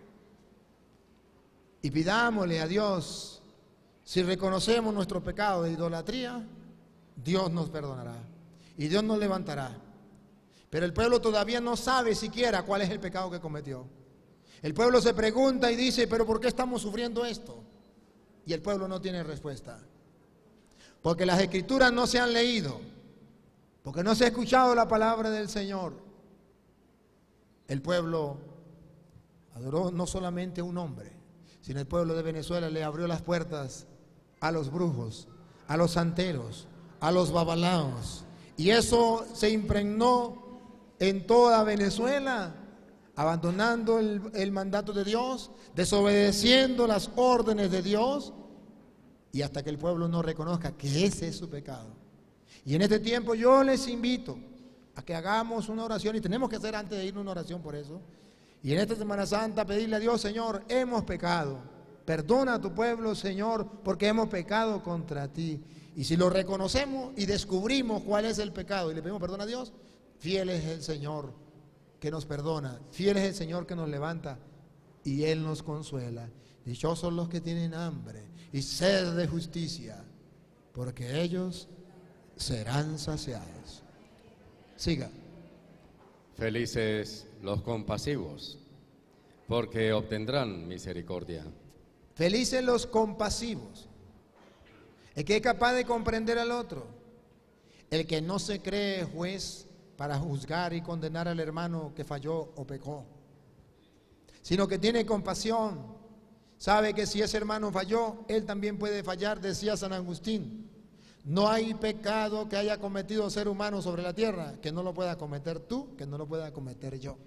Y pidámosle a Dios, si reconocemos nuestro pecado de idolatría, Dios nos perdonará y Dios nos levantará. Pero el pueblo todavía no sabe siquiera cuál es el pecado que cometió. El pueblo se pregunta y dice, ¿pero por qué estamos sufriendo esto? Y el pueblo no tiene respuesta. Porque las escrituras no se han leído, porque no se ha escuchado la palabra del Señor. El pueblo adoró no solamente a un hombre, sino el pueblo de Venezuela le abrió las puertas a los brujos, a los santeros, a los babalaos. Y eso se impregnó en toda Venezuela, abandonando el, el mandato de Dios, desobedeciendo las órdenes de Dios, y hasta que el pueblo no reconozca que ese es su pecado. Y en este tiempo yo les invito a que hagamos una oración, y tenemos que hacer antes de irnos una oración por eso, y en esta Semana Santa pedirle a Dios, Señor, hemos pecado, perdona a tu pueblo, Señor, porque hemos pecado contra ti. Y si lo reconocemos y descubrimos cuál es el pecado y le pedimos perdón a Dios, fiel es el Señor que nos perdona, fiel es el Señor que nos levanta y Él nos consuela. Dichosos los que tienen hambre y sed de justicia, porque ellos serán saciados. Siga. Felices los compasivos, porque obtendrán misericordia. Felices los compasivos, el que es capaz de comprender al otro, el que no se cree juez para juzgar y condenar al hermano que falló o pecó, sino que tiene compasión, sabe que si ese hermano falló, él también puede fallar, decía San Agustín. No hay pecado que haya cometido ser humano sobre la tierra que no lo pueda cometer tú, que no lo pueda cometer yo.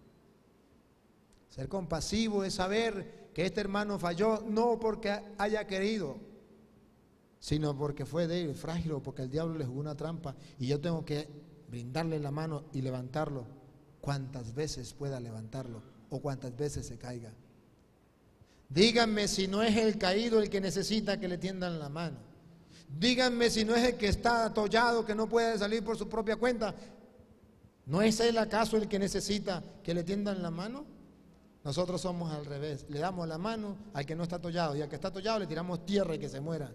Ser compasivo es saber que este hermano falló no porque haya querido, sino porque fue débil, frágil, o porque el diablo le jugó una trampa y yo tengo que brindarle la mano y levantarlo cuantas veces pueda levantarlo o cuantas veces se caiga. Díganme si no es el caído el que necesita que le tiendan la mano. Díganme si no es el que está atollado, que no puede salir por su propia cuenta. ¿No es él acaso el que necesita que le tiendan la mano? Nosotros somos al revés, le damos la mano al que no está atollado y al que está atollado le tiramos tierra y que se muera.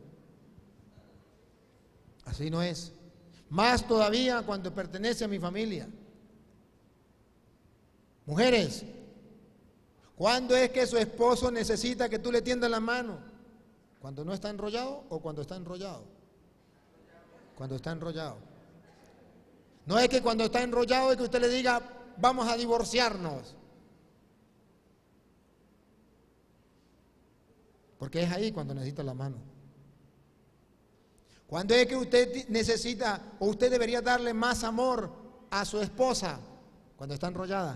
Así no es. Más todavía cuando pertenece a mi familia. Mujeres, ¿Cuándo es que su esposo necesita que tú le tiendas la mano? ¿Cuando no está enrollado o cuando está enrollado? Cuando está enrollado. No es que cuando está enrollado es que usted le diga, vamos a divorciarnos. Porque es ahí cuando necesita la mano. Cuando es que usted necesita o usted debería darle más amor a su esposa, cuando está enrollada.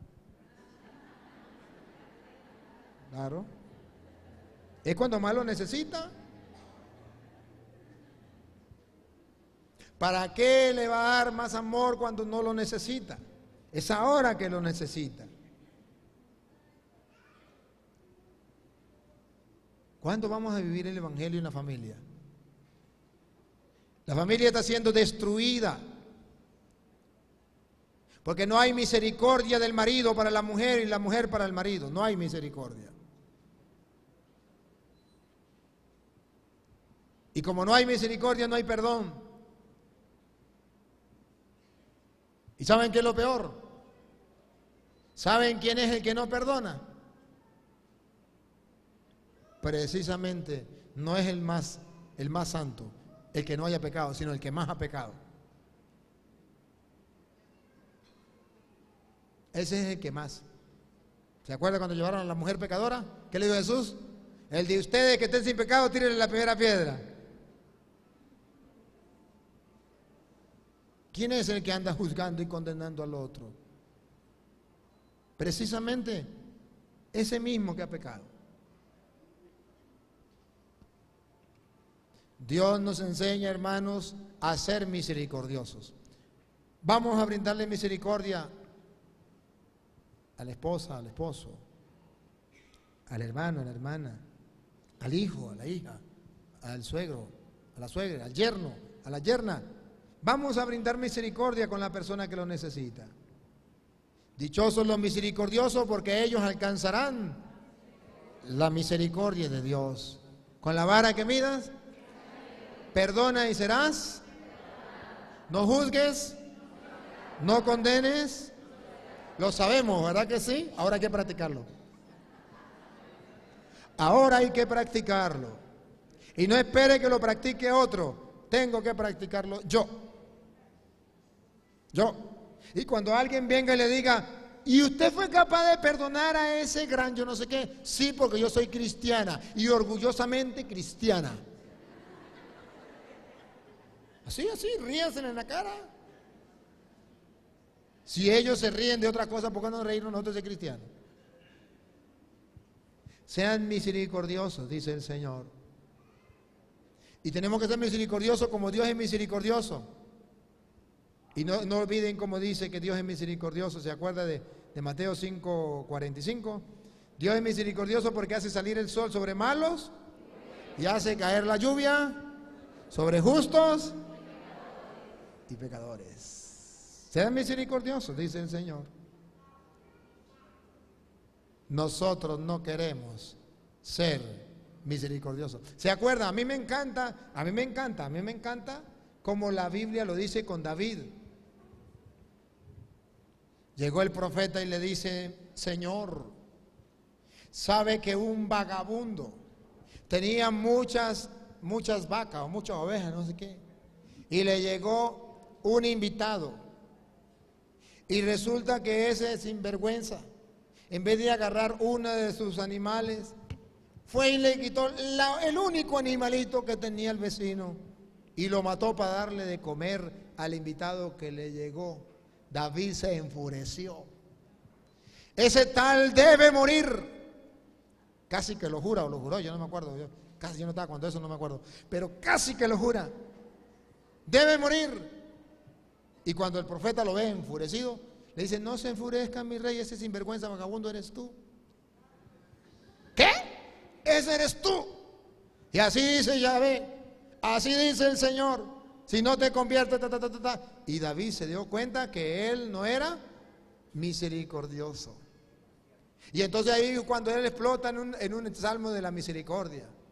Claro. Es cuando más lo necesita. ¿Para qué le va a dar más amor cuando no lo necesita? Es ahora que lo necesita. ¿Cuándo vamos a vivir el Evangelio en la familia? La familia está siendo destruida porque no hay misericordia del marido para la mujer y la mujer para el marido. No hay misericordia. Y como no hay misericordia, no hay perdón. ¿Y saben qué es lo peor? ¿Saben quién es el que no perdona? Precisamente no es el más, el más santo, el que no haya pecado, sino el que más ha pecado. Ese es el que más. ¿Se acuerda cuando llevaron a la mujer pecadora? ¿Qué le dijo Jesús? El de ustedes que estén sin pecado, tírenle la primera piedra. ¿Quién es el que anda juzgando y condenando al otro? Precisamente ese mismo que ha pecado. Dios nos enseña, hermanos, a ser misericordiosos. Vamos a brindarle misericordia a la esposa, al esposo, al hermano, a la hermana, al hijo, a la hija, al suegro, a la suegra, al yerno, a la yerna. Vamos a brindar misericordia con la persona que lo necesita. Dichosos los misericordiosos porque ellos alcanzarán la misericordia de Dios. Con la vara que midas, perdona y serás. No juzgues, no condenes. Lo sabemos, ¿verdad que sí? Ahora hay que practicarlo. Ahora hay que practicarlo. Y no espere que lo practique otro. Tengo que practicarlo yo. Yo. Y cuando alguien venga y le diga, ¿y usted fue capaz de perdonar a ese gran yo no sé qué? Sí, porque yo soy cristiana y orgullosamente cristiana. Así, así, ríanse en la cara. Si ellos se ríen de otra cosa, ¿por qué no reírnos nosotros de cristianos? Sean misericordiosos, dice el Señor. Y tenemos que ser misericordiosos como Dios es misericordioso. Y no, no olviden como dice que Dios es misericordioso. ¿Se acuerda de, de Mateo cinco, cuarenta y cinco? Dios es misericordioso porque hace salir el sol sobre malos y hace caer la lluvia sobre justos y pecadores. Sean misericordiosos, dice el Señor. Nosotros no queremos ser misericordiosos. ¿Se acuerdan? A mí me encanta, a mí me encanta, a mí me encanta como la Biblia lo dice con David. Llegó el profeta y le dice, Señor, sabe que un vagabundo tenía muchas, muchas vacas o muchas ovejas, no sé qué, y le llegó un invitado. Y resulta que ese sinvergüenza, en vez de agarrar uno de sus animales, fue y le quitó la, el único animalito que tenía el vecino y lo mató para darle de comer al invitado que le llegó. David se enfureció. Ese tal debe morir. Casi que lo jura o lo juró, yo no me acuerdo. Yo, casi yo no estaba cuando eso, no me acuerdo. Pero casi que lo jura. Debe morir. Y cuando el profeta lo ve enfurecido, le dice, no se enfurezca mi rey, ese sinvergüenza vagabundo eres tú. ¿Qué? Ese eres tú. Y así dice Yahvé, así dice el Señor, si no te conviertes, ta, ta, ta, ta, ta. Y David se dio cuenta que él no era misericordioso. Y entonces ahí cuando él explota en un, en un salmo de la misericordia,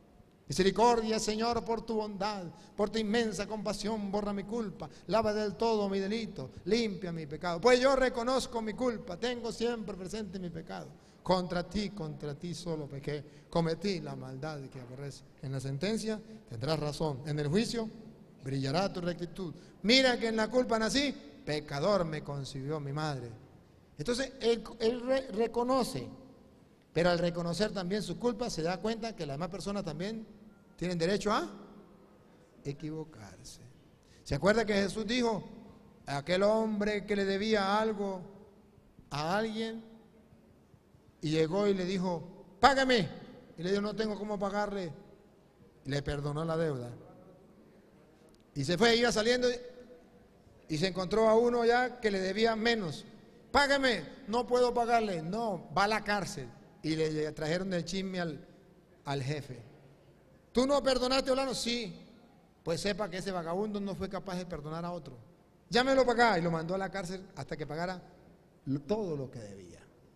Misericordia, Señor, por tu bondad, por tu inmensa compasión, borra mi culpa, lava del todo mi delito, limpia mi pecado. Pues yo reconozco mi culpa, tengo siempre presente mi pecado. Contra ti, contra ti solo pequé, cometí la maldad que aborrece. En la sentencia tendrás razón, en el juicio brillará tu rectitud. Mira que en la culpa nací, pecador me concibió mi madre. Entonces él, él re reconoce, pero al reconocer también su culpa se da cuenta que las demás personas también tienen derecho a equivocarse. ¿Se acuerda que Jesús dijo a aquel hombre que le debía algo a alguien y llegó y le dijo, págame? Y le dijo, no tengo cómo pagarle. Y le perdonó la deuda. Y se fue, iba saliendo y se encontró a uno ya que le debía menos. Págame, no puedo pagarle. No, va a la cárcel. Y le trajeron el chisme al, al jefe. ¿Tú no perdonaste a fulano? Sí. Pues sepa que ese vagabundo no fue capaz de perdonar a otro. Llámelo para acá. Y lo mandó a la cárcel hasta que pagara todo lo que debía.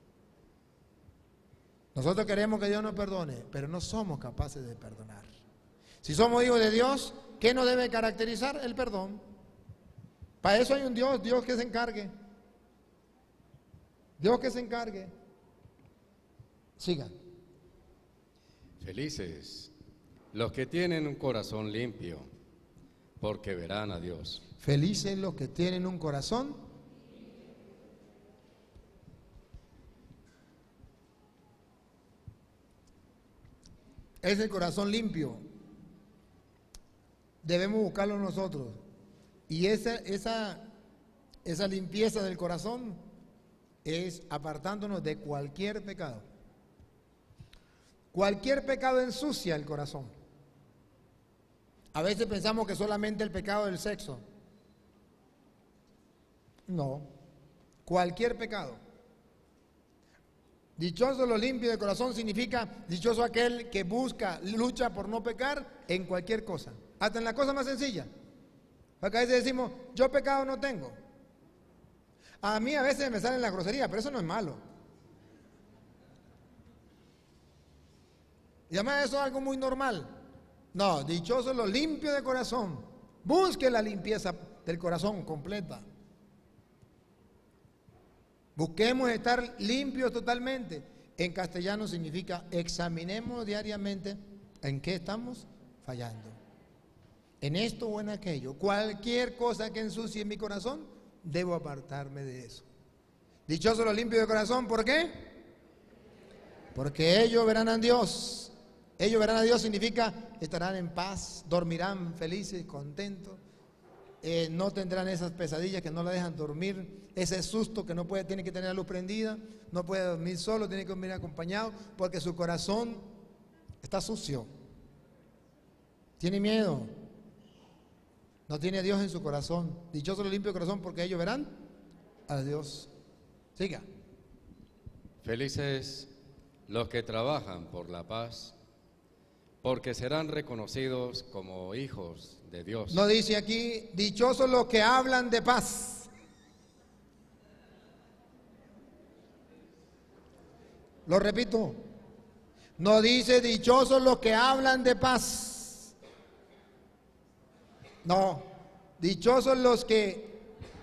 Nosotros queremos que Dios nos perdone, pero no somos capaces de perdonar. Si somos hijos de Dios, ¿qué nos debe caracterizar? El perdón. Para eso hay un Dios, Dios que se encargue. Dios que se encargue. Sigan. Felices los que tienen un corazón limpio, porque verán a Dios. Felices los que tienen un corazón es el corazón limpio. Debemos buscarlo nosotros. Y esa, esa, esa limpieza del corazón es apartándonos de cualquier pecado. Cualquier pecado ensucia el corazón. A veces pensamos que solamente el pecado del sexo. No, cualquier pecado. Dichoso lo limpio de corazón significa dichoso aquel que busca, lucha por no pecar en cualquier cosa, hasta en la cosa más sencilla. Porque a veces decimos, yo pecado no tengo. A mí a veces me salen las groserías, pero eso no es malo. Y además eso es algo muy normal. No, dichoso lo limpio de corazón. Busque la limpieza del corazón completa. Busquemos estar limpios totalmente. En castellano significa examinemos diariamente en qué estamos fallando. En esto o en aquello. Cualquier cosa que ensucie mi corazón, debo apartarme de eso. Dichoso lo limpio de corazón, ¿por qué? Porque ellos verán a Dios. Ellos verán a Dios significa estarán en paz, dormirán felices, contentos. Eh, no tendrán esas pesadillas que no la dejan dormir, ese susto que no puede, tiene que tener la luz prendida, no puede dormir solo, tiene que dormir acompañado, porque su corazón está sucio, tiene miedo, no tiene a Dios en su corazón. Dichoso lo limpio de corazón, porque ellos verán a Dios. Siga. Felices los que trabajan por la paz, porque serán reconocidos como hijos de Dios. No dice aquí, dichosos los que hablan de paz. Lo repito, no dice dichosos los que hablan de paz. No, dichosos los que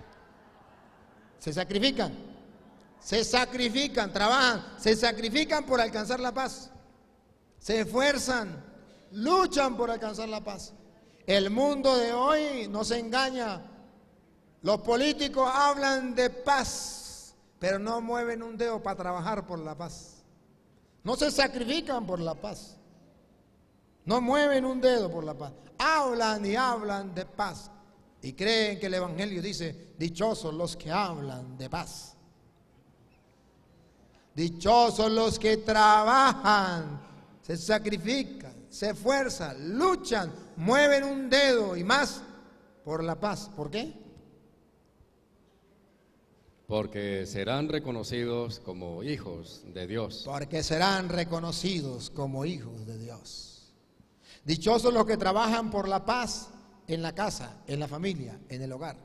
se sacrifican, se sacrifican, trabajan, se sacrifican por alcanzar la paz, se esfuerzan, luchan por alcanzar la paz. El mundo de hoy nos engaña. Los políticos hablan de paz, pero no mueven un dedo para trabajar por la paz. No se sacrifican por la paz. No mueven un dedo por la paz. Hablan y hablan de paz. Y creen que el Evangelio dice, dichosos los que hablan de paz. Dichosos los que trabajan, se sacrifican, se esfuerzan, luchan, mueven un dedo y más por la paz. ¿Por qué? Porque serán reconocidos como hijos de Dios. Porque serán reconocidos como hijos de Dios. Dichosos los que trabajan por la paz en la casa, en la familia, en el hogar.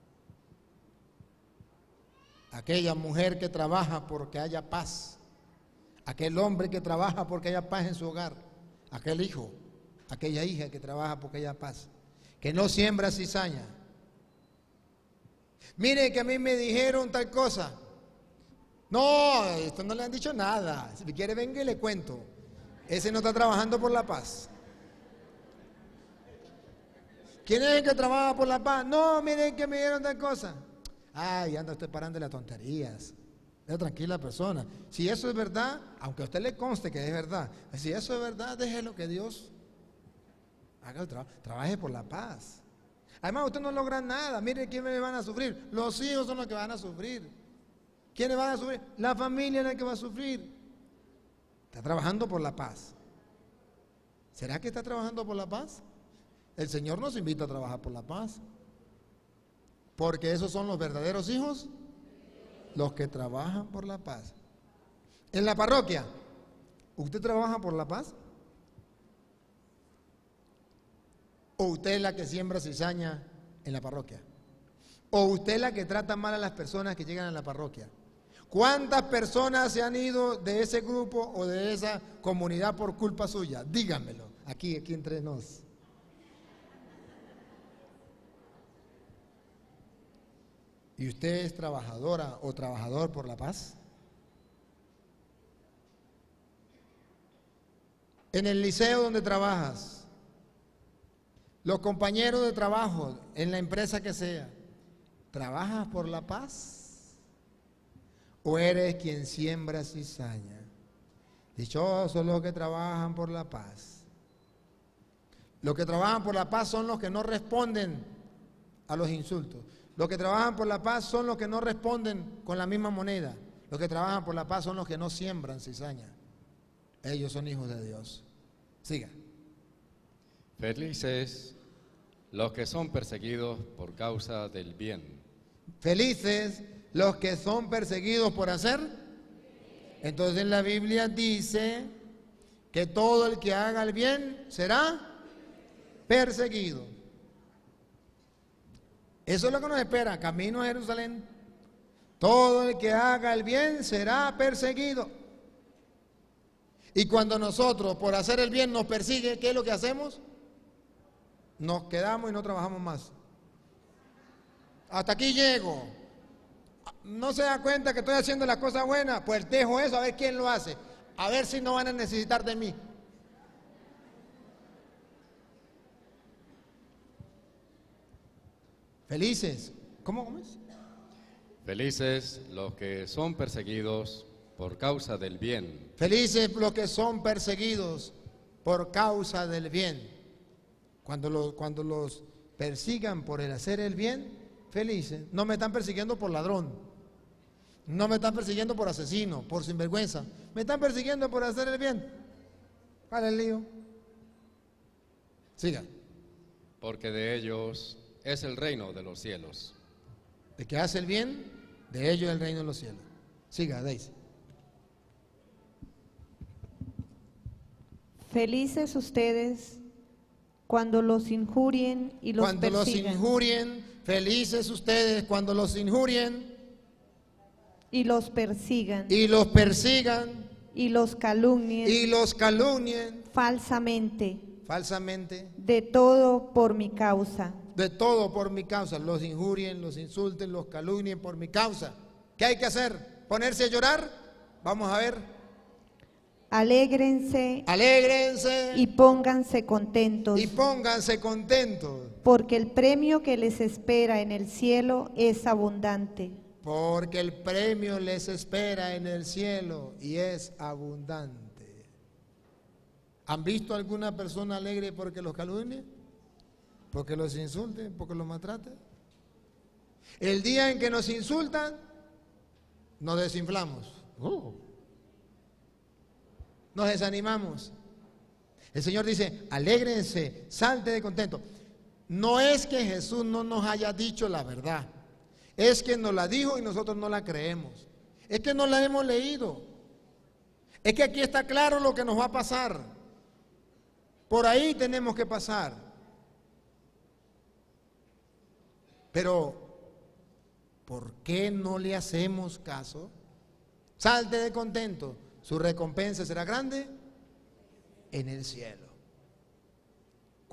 Aquella mujer que trabaja porque haya paz. Aquel hombre que trabaja porque haya paz en su hogar. Aquel hijo aquella hija que trabaja por aquella paz, que no siembra cizaña. Mire que a mí me dijeron tal cosa. No, esto no le han dicho nada. Si quiere venga y le cuento. Ese no está trabajando por la paz. ¿Quién es el que trabaja por la paz? No, miren que me dieron tal cosa. Ay, anda usted parando las tonterías. Es tranquila persona. Si eso es verdad, aunque a usted le conste que es verdad, si eso es verdad, déjelo que Dios haga el trabajo. Trabaje por la paz. Además, usted no logra nada. Mire quiénes van a sufrir. Los hijos son los que van a sufrir. ¿Quiénes van a sufrir? La familia es la que va a sufrir. Está trabajando por la paz. ¿Será que está trabajando por la paz? El Señor nos invita a trabajar por la paz. Porque esos son los verdaderos hijos, los que trabajan por la paz. En la parroquia, ¿usted trabaja por la paz? ¿O usted es la que siembra cizaña en la parroquia? ¿O usted es la que trata mal a las personas que llegan a la parroquia? ¿Cuántas personas se han ido de ese grupo o de esa comunidad por culpa suya? Díganmelo, aquí, aquí entre nos. ¿Y usted es trabajadora o trabajador por la paz? En el liceo donde trabajas, los compañeros de trabajo, en la empresa que sea, ¿trabajas por la paz? ¿O eres quien siembra cizaña? Dichosos los que trabajan por la paz. Los que trabajan por la paz son los que no responden a los insultos. Los que trabajan por la paz son los que no responden con la misma moneda. Los que trabajan por la paz son los que no siembran cizaña. Ellos son hijos de Dios. Siga. Felices los que son perseguidos por causa del bien. Felices los que son perseguidos por hacer. Entonces en la Biblia dice que todo el que haga el bien será perseguido. Eso es lo que nos espera, camino a Jerusalén. Todo el que haga el bien será perseguido. Y cuando nosotros por hacer el bien nos persigue, ¿qué es lo que hacemos? Nos quedamos y no trabajamos más. Hasta aquí llego. ¿No se da cuenta que estoy haciendo las cosas buenas? Pues dejo eso a ver quién lo hace. A ver si no van a necesitar de mí. Felices. ¿Cómo, cómo es? Felices los que son perseguidos por causa del bien. Felices los que son perseguidos por causa del bien. Cuando, lo, cuando los persigan por el hacer el bien, felices. No me están persiguiendo por ladrón. No me están persiguiendo por asesino, por sinvergüenza. Me están persiguiendo por hacer el bien. ¿Cuál es el lío? Siga. Porque de ellos es el reino de los cielos. De que hace el bien, de ellos es el reino de los cielos. Siga, Daisy. Felices ustedes cuando los injurien y los cuando persigan. los injurien, felices ustedes cuando los injurien y los persigan y los persigan y los calumnien y los calumnien falsamente falsamente de todo por mi causa. De todo por mi causa, los injurien, los insulten, los calumnien por mi causa. ¿Qué hay que hacer? ¿Ponerse a llorar? Vamos a ver. Alégrense, Alégrense y pónganse contentos, y pónganse contentos, porque el premio que les espera en el cielo es abundante. Porque el premio les espera en el cielo y es abundante. ¿Han visto alguna persona alegre porque los calumnie? ¿Porque los insulten? ¿Porque los maltraten? El día en que nos insultan, nos desinflamos. Oh. Nos desanimamos. El Señor dice, alégrense, salte de contento. No es que Jesús no nos haya dicho la verdad, es que nos la dijo y nosotros no la creemos. Es que no la hemos leído. Es que aquí está claro lo que nos va a pasar. Por ahí tenemos que pasar. Pero, ¿por qué no le hacemos caso? Salte de contento. Su recompensa será grande en el cielo.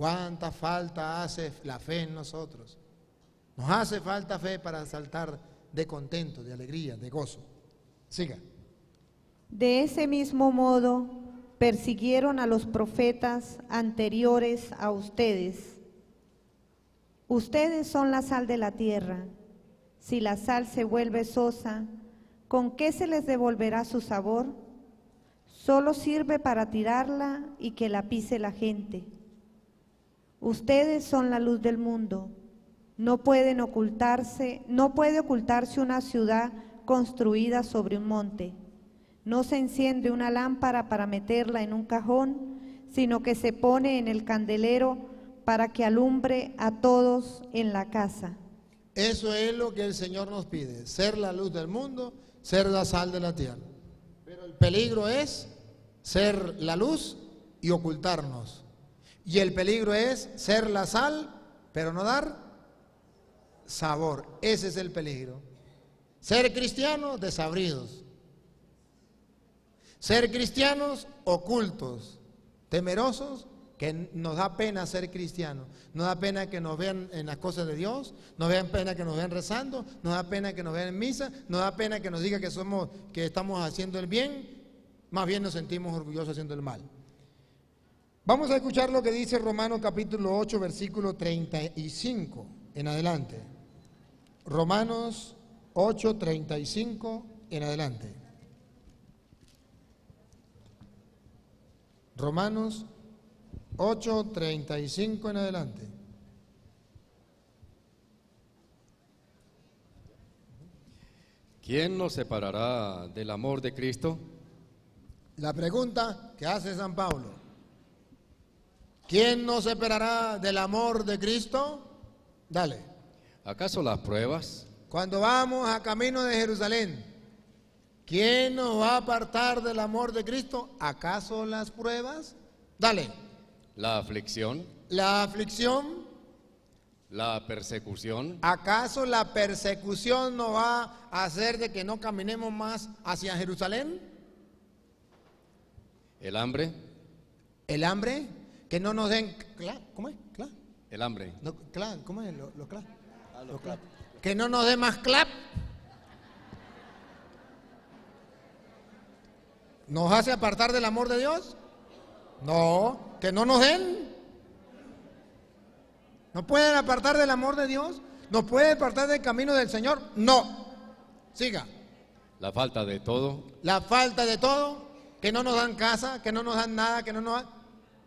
¿Cuánta falta hace la fe en nosotros? Nos hace falta fe para saltar de contento, de alegría, de gozo. Siga. De ese mismo modo, persiguieron a los profetas anteriores a ustedes. Ustedes son la sal de la tierra. Si la sal se vuelve sosa, ¿con qué se les devolverá su sabor? Solo sirve para tirarla y que la pise la gente. Ustedes son la luz del mundo. No pueden ocultarse, no puede ocultarse una ciudad construida sobre un monte. No se enciende una lámpara para meterla en un cajón, sino que se pone en el candelero para que alumbre a todos en la casa. Eso es lo que el Señor nos pide, ser la luz del mundo, ser la sal de la tierra. Pero el peligro es ser la luz y ocultarnos. Y el peligro es ser la sal, pero no dar sabor. Ese es el peligro. Ser cristianos desabridos. Ser cristianos ocultos, temerosos, que nos da pena ser cristianos. Nos da pena que nos vean en las cosas de Dios, nos da pena que nos vean rezando, nos da pena que nos vean en misa, nos da pena que nos diga que somos, que estamos haciendo el bien, más bien nos sentimos orgullosos haciendo el mal. Vamos a escuchar lo que dice Romanos capítulo ocho, versículo treinta y cinco en adelante. Romanos ocho, treinta y cinco en adelante. Romanos ocho, treinta y cinco en adelante. ¿Quién nos separará del amor de Cristo? La pregunta que hace San Pablo. ¿Quién nos separará del amor de Cristo? Dale. ¿Acaso las pruebas? Cuando vamos a camino de Jerusalén, ¿quién nos va a apartar del amor de Cristo? ¿Acaso las pruebas? Dale. ¿La aflicción? ¿La aflicción? ¿La persecución? ¿Acaso la persecución nos va a hacer de que no caminemos más hacia Jerusalén? ¿El hambre? ¿El hambre? Que no nos den... ¿Cómo es? ¿Cla? El hambre. No, cla, ¿Cómo es? Lo, lo cla. Lo cla. Que no nos dé más clap. ¿Nos hace apartar del amor de Dios? No, que no nos den. ¿No pueden apartar del amor de Dios? ¿No pueden apartar del camino del Señor? No. Siga. La falta de todo. La falta de todo, que no nos dan casa, que no nos dan nada, que no nos dan...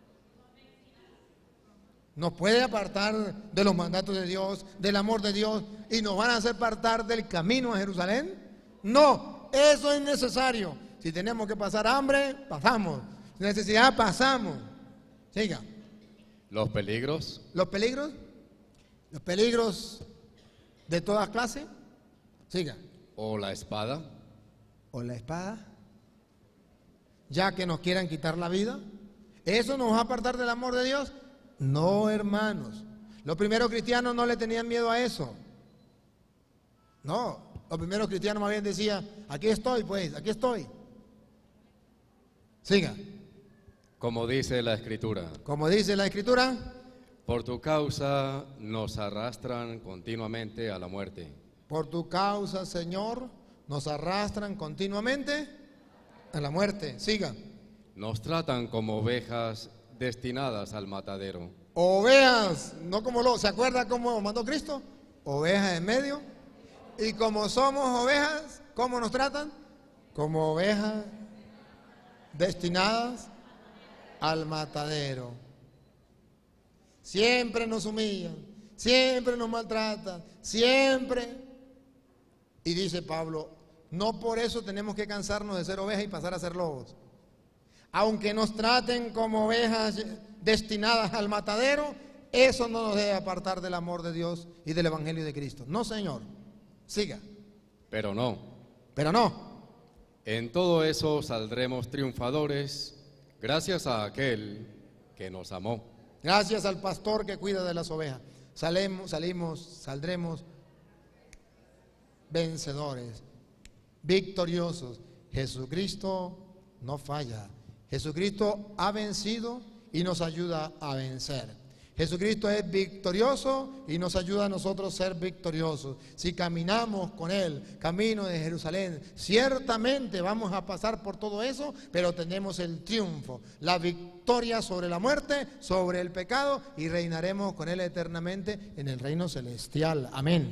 Nos puede apartar de los mandatos de Dios, del amor de Dios, y nos van a hacer apartar del camino a Jerusalén. No, eso es necesario. Si tenemos que pasar hambre, pasamos. Necesidad, pasamos. Siga. ¿Los peligros? ¿Los peligros? ¿Los peligros de todas clases? Siga. ¿O la espada? ¿O la espada? Ya que nos quieran quitar la vida. ¿Eso nos va a apartar del amor de Dios? No, hermanos. Los primeros cristianos no le tenían miedo a eso. No, los primeros cristianos más bien decían, aquí estoy pues, aquí estoy. Siga. Como dice la Escritura. Como dice la Escritura. Por tu causa nos arrastran continuamente a la muerte. Por tu causa, Señor, nos arrastran continuamente a la muerte. Siga. Nos tratan como ovejas destinadas al matadero. Ovejas, no como lo, ¿se acuerda cómo mandó Cristo? Ovejas en medio. Y como somos ovejas, ¿cómo nos tratan? Como ovejas destinadas al matadero. Siempre nos humillan, siempre nos maltratan, siempre. Y dice Pablo, no por eso tenemos que cansarnos de ser ovejas y pasar a ser lobos. Aunque nos traten como ovejas destinadas al matadero, eso no nos debe apartar del amor de Dios y del Evangelio de Cristo. No, Señor. Siga. Pero no. Pero no. En todo eso saldremos triunfadores gracias a aquel que nos amó. Gracias al pastor que cuida de las ovejas. Salemos, salimos, saldremos vencedores, victoriosos. Jesucristo no falla. Jesucristo ha vencido y nos ayuda a vencer. Jesucristo es victorioso y nos ayuda a nosotros a ser victoriosos. Si caminamos con Él, camino de Jerusalén, ciertamente vamos a pasar por todo eso, pero tenemos el triunfo, la victoria sobre la muerte, sobre el pecado, y reinaremos con Él eternamente en el reino celestial. Amén.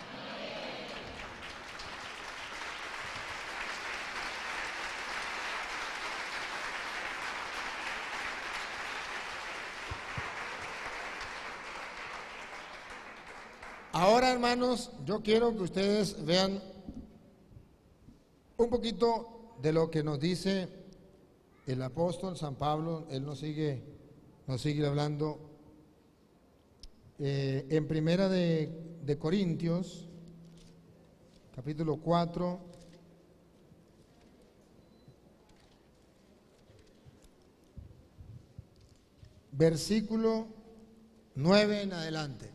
Ahora, hermanos, yo quiero que ustedes vean un poquito de lo que nos dice el apóstol San Pablo. Él nos sigue, nos sigue hablando eh, en Primera de, de Corintios, capítulo cuatro, versículo nueve en adelante.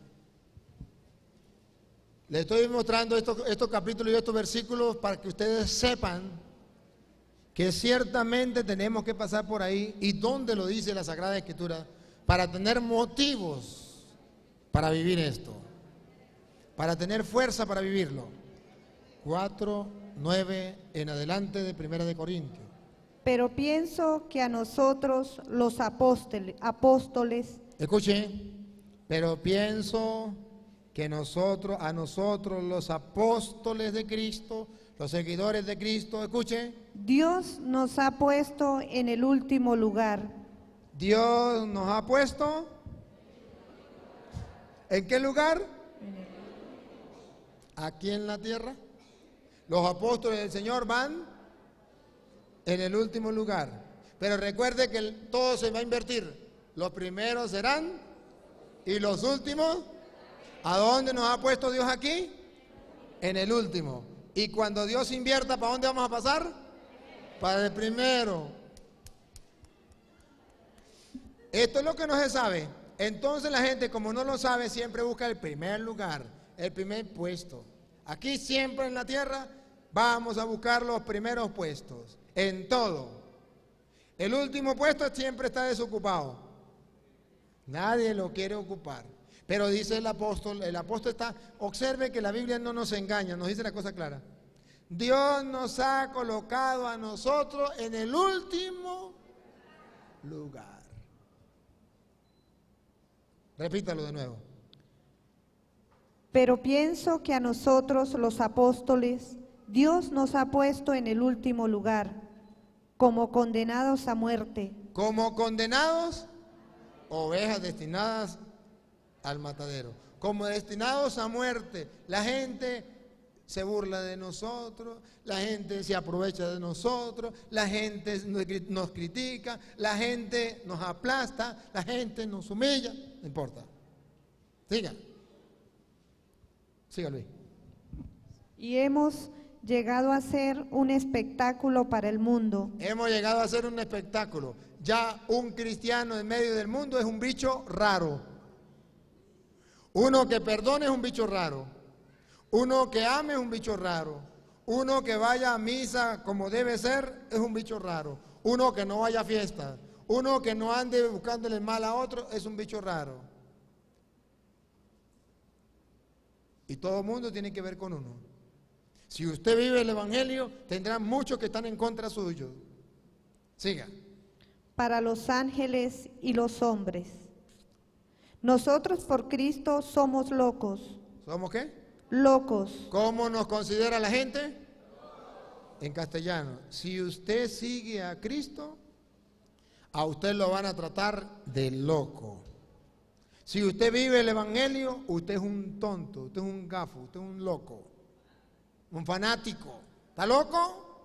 Les estoy mostrando estos, estos capítulos y estos versículos para que ustedes sepan que ciertamente tenemos que pasar por ahí, y donde lo dice la Sagrada Escritura, para tener motivos para vivir esto, para tener fuerza para vivirlo. cuatro, nueve en adelante de Primera de Corintios. Pero pienso que a nosotros los apóstoles, apóstoles Escuche, pero pienso que nosotros, a nosotros los apóstoles de Cristo, los seguidores de Cristo, escuche, Dios nos ha puesto en el último lugar. Dios nos ha puesto, ¿en qué lugar? Aquí en la tierra. Los apóstoles del Señor van en el último lugar. Pero recuerde que el- todo se va a invertir. Los primeros serán y los últimos. ¿A dónde nos ha puesto Dios aquí? En el último. Y cuando Dios invierta, ¿para dónde vamos a pasar? Para el primero. Esto es lo que no se sabe. Entonces la gente, como no lo sabe, siempre busca el primer lugar, el primer puesto. Aquí siempre en la tierra vamos a buscar los primeros puestos, en todo. El último puesto siempre está desocupado. Nadie lo quiere ocupar. Pero dice el apóstol, el apóstol está, observe que la Biblia no nos engaña, nos dice la cosa clara. Dios nos ha colocado a nosotros en el último lugar. Repítalo de nuevo. Pero pienso que a nosotros los apóstoles Dios nos ha puesto en el último lugar, como condenados a muerte. Como condenados, ovejas destinadas al matadero. Como destinados a muerte. La gente se burla de nosotros, la gente se aprovecha de nosotros, la gente nos critica, la gente nos aplasta, la gente nos humilla. No importa. Siga. Siga, Luis. Y hemos llegado a ser un espectáculo para el mundo. Hemos llegado a ser un espectáculo. Ya un cristiano en medio del mundo es un bicho raro. Uno que perdone es un bicho raro. Uno que ame es un bicho raro. Uno que vaya a misa como debe ser es un bicho raro. Uno que no vaya a fiestas. Uno que no ande buscándole el mal a otro es un bicho raro. Y todo el mundo tiene que ver con uno. Si usted vive el Evangelio, tendrá muchos que están en contra suyo. Siga. Para los ángeles y los hombres. Nosotros por Cristo somos locos. ¿Somos qué? Locos. ¿Cómo nos considera la gente? En castellano. Si usted sigue a Cristo, a usted lo van a tratar de loco. Si usted vive el Evangelio, usted es un tonto, usted es un gafo, usted es un loco, un fanático. ¿Está loco?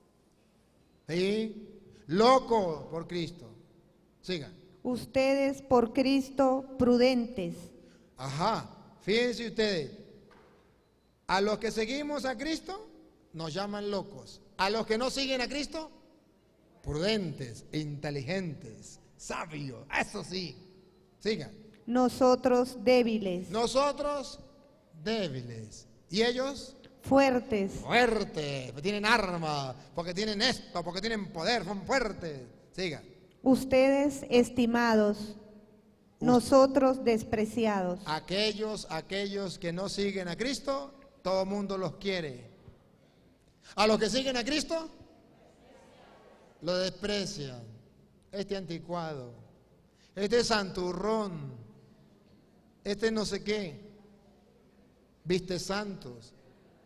Sí. Loco por Cristo. Siga. Ustedes por Cristo prudentes. Ajá. Fíjense ustedes. A los que seguimos a Cristo nos llaman locos. A los que no siguen a Cristo, prudentes, inteligentes, sabios. Eso sí. Siga. Nosotros débiles. Nosotros débiles. ¿Y ellos? Fuertes. Fuertes. Porque tienen armas, porque tienen esto, porque tienen poder, son fuertes. Siga. Ustedes estimados. nosotros despreciados. Aquellos, aquellos que no siguen a Cristo, todo mundo los quiere. A los que siguen a Cristo, lo desprecian. Este anticuado, este santurrón, este no sé qué, viste santos,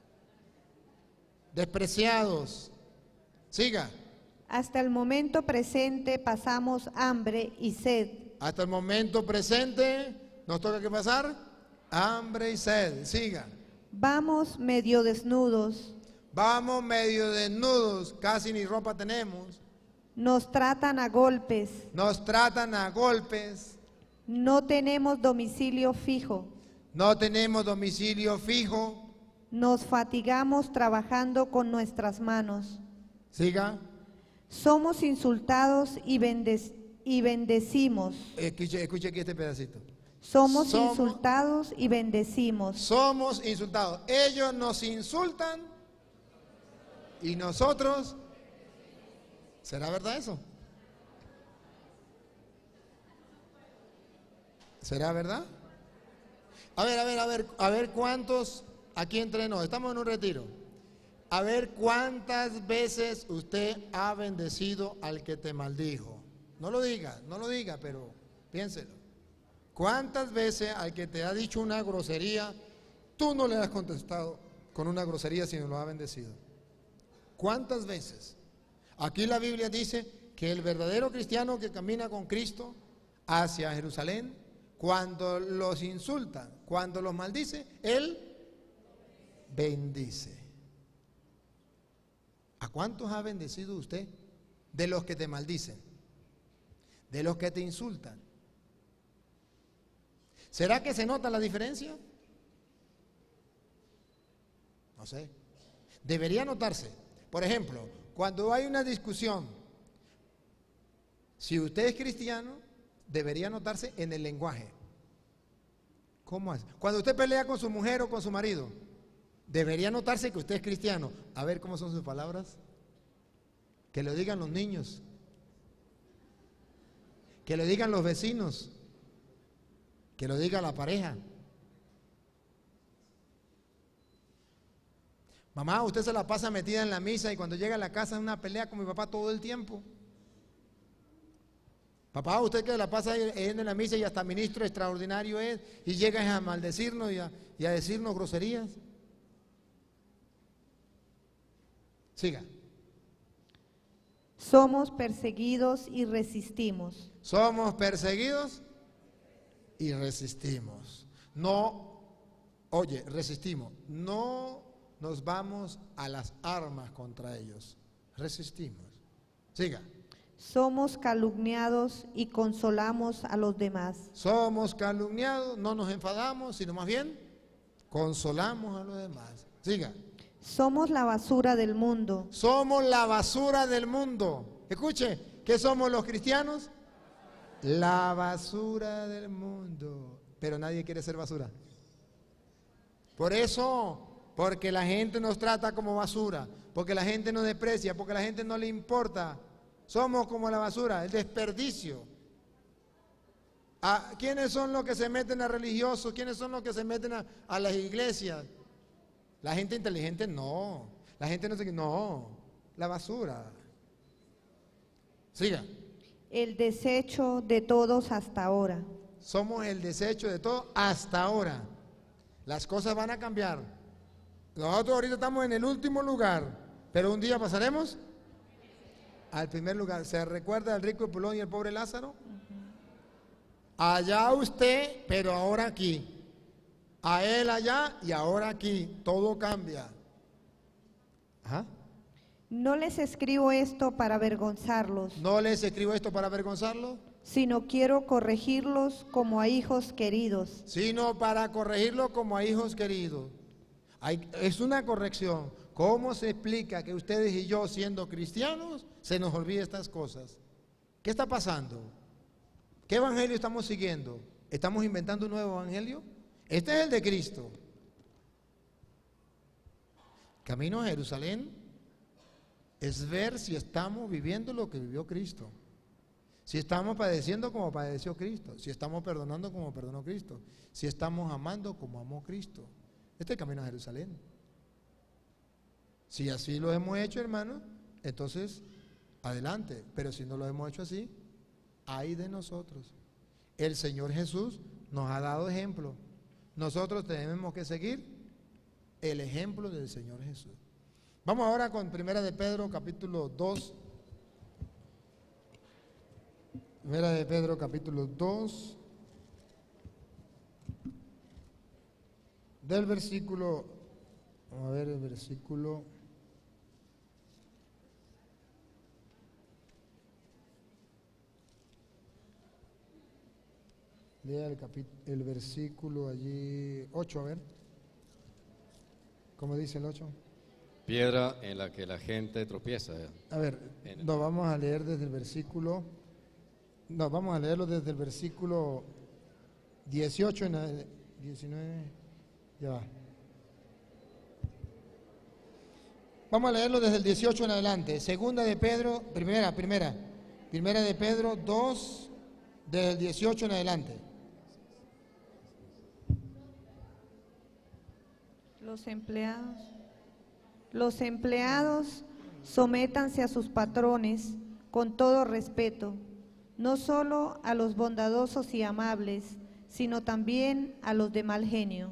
despreciados. Siga. Hasta el momento presente pasamos hambre y sed. Hasta el momento presente nos toca que pasar hambre y sed. Siga. Vamos medio desnudos. Vamos medio desnudos, casi ni ropa tenemos. Nos tratan a golpes. Nos tratan a golpes. No tenemos domicilio fijo. No tenemos domicilio fijo. Nos fatigamos trabajando con nuestras manos. Siga. Somos insultados y, bendec y bendecimos. Escuche, escuche aquí este pedacito. Somos, Somos insultados y bendecimos. Somos insultados. Ellos nos insultan y nosotros. ¿Será verdad eso? ¿Será verdad? A ver, a ver, a ver, a ver cuántos aquí entre nos. Estamos en un retiro. A ver cuántas veces usted ha bendecido al que te maldijo. No lo diga, no lo diga, pero piénselo. ¿Cuántas veces al que te ha dicho una grosería, tú no le has contestado con una grosería sino lo ha bendecido? ¿Cuántas veces? Aquí la Biblia dice que el verdadero cristiano que camina con Cristo hacia Jerusalén, cuando los insulta, cuando los maldice, él bendice. ¿A cuántos ha bendecido usted? De los que te maldicen, de los que te insultan. ¿Será que se nota la diferencia? No sé. Debería notarse. Por ejemplo, cuando hay una discusión, si usted es cristiano, debería notarse en el lenguaje. ¿Cómo es? Cuando usted pelea con su mujer o con su marido, debería notarse que usted es cristiano. A ver cómo son sus palabras. Que lo digan los niños. Que lo digan los vecinos. Que lo diga la pareja. Mamá, usted se la pasa metida en la misa y cuando llega a la casa es una pelea con mi papá todo el tiempo. Papá, usted que la pasa en la misa y hasta ministro extraordinario es y llega a maldecirnos y a, y a decirnos groserías. Siga. Somos perseguidos y resistimos. Somos perseguidos y resistimos. No, oye, resistimos. No nos vamos a las armas contra ellos. Resistimos. Siga. Somos calumniados y consolamos a los demás. Somos calumniados, no nos enfadamos, sino más bien consolamos a los demás. Siga. Somos la basura del mundo. Somos la basura del mundo. Escuche, ¿qué somos los cristianos? La basura del mundo. Pero nadie quiere ser basura. Por eso, porque la gente nos trata como basura, porque la gente nos desprecia, porque a la gente no le importa. Somos como la basura, el desperdicio. ¿A quiénes son los que se meten a religiosos? ¿Quiénes son los que se meten a, a las iglesias? La gente inteligente no. La gente no sé qué, no. La basura. Siga. El desecho de todos hasta ahora. Somos el desecho de todo hasta ahora. Las cosas van a cambiar. Nosotros ahorita estamos en el último lugar, pero un día pasaremos al primer lugar. ¿Se recuerda del rico Pulón y el pobre Lázaro? Allá usted, pero ahora aquí. A él allá y ahora aquí. Todo cambia. Ajá. No les escribo esto para avergonzarlos. No les escribo esto para avergonzarlos, sino quiero corregirlos como a hijos queridos. Sino para corregirlos como a hijos queridos. Hay, es una corrección. ¿Cómo se explica que ustedes y yo, siendo cristianos, se nos olvide estas cosas? ¿Qué está pasando? ¿Qué evangelio estamos siguiendo? ¿Estamos inventando un nuevo evangelio? Este es el de Cristo. Camino a Jerusalén es ver si estamos viviendo lo que vivió Cristo. Si estamos padeciendo como padeció Cristo, si estamos perdonando como perdonó Cristo, si estamos amando como amó Cristo. Este es el camino a Jerusalén. Si así lo hemos hecho, hermano, entonces adelante. Pero si no lo hemos hecho así, ay de nosotros. El Señor Jesús nos ha dado ejemplo. Nosotros tenemos que seguir el ejemplo del Señor Jesús. Vamos ahora con Primera de Pedro, capítulo dos. Primera de Pedro, capítulo dos, del versículo, vamos a ver el versículo, lea el, el versículo allí, ocho, a ver, ¿cómo dice el ocho? Piedra en la que la gente tropieza. A ver, nos vamos a leer desde el versículo... No, vamos a leerlo desde el versículo dieciocho en el diecinueve, ya va. Vamos a leerlo desde el dieciocho en adelante. Segunda de Pedro, primera, primera, primera de Pedro dos, desde el dieciocho en adelante. Los empleados, los empleados sométanse a sus patrones con todo respeto, no solo a los bondadosos y amables, sino también a los de mal genio.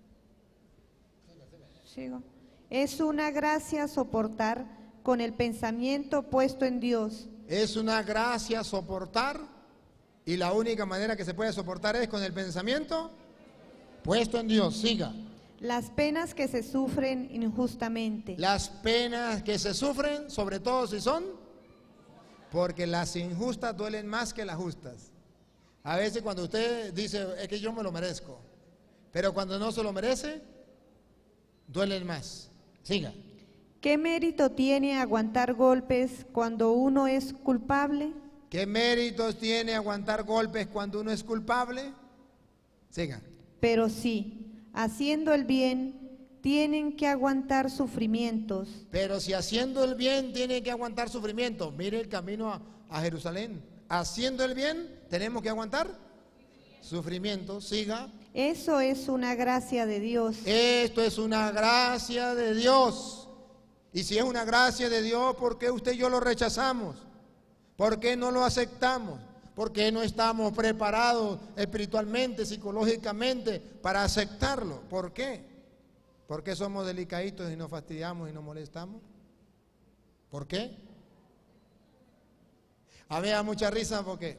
Sigo. Es una gracia soportar con el pensamiento puesto en Dios. Es una gracia soportar, y la única manera que se puede soportar es con el pensamiento puesto en Dios. Siga. Las penas que se sufren injustamente. Las penas que se sufren, sobre todo si son... Porque las injustas duelen más que las justas. A veces cuando usted dice, es que yo me lo merezco, pero cuando no se lo merece, duelen más. Siga. ¿Qué mérito tiene aguantar golpes cuando uno es culpable? ¿Qué méritos tiene aguantar golpes cuando uno es culpable? Siga. Pero sí, haciendo el bien, tienen que aguantar sufrimientos. Pero si haciendo el bien tienen que aguantar sufrimientos, mire el camino a, a Jerusalén. Haciendo el bien tenemos que aguantar sufrimientos. Siga. Eso es una gracia de Dios. Esto es una gracia de Dios. Y si es una gracia de Dios, ¿por qué usted y yo lo rechazamos? ¿Por qué no lo aceptamos? ¿Por qué no estamos preparados espiritualmente, psicológicamente para aceptarlo? ¿Por qué? ¿Por qué somos delicaditos y nos fastidiamos y nos molestamos? ¿Por qué? A mí me da mucha risa porque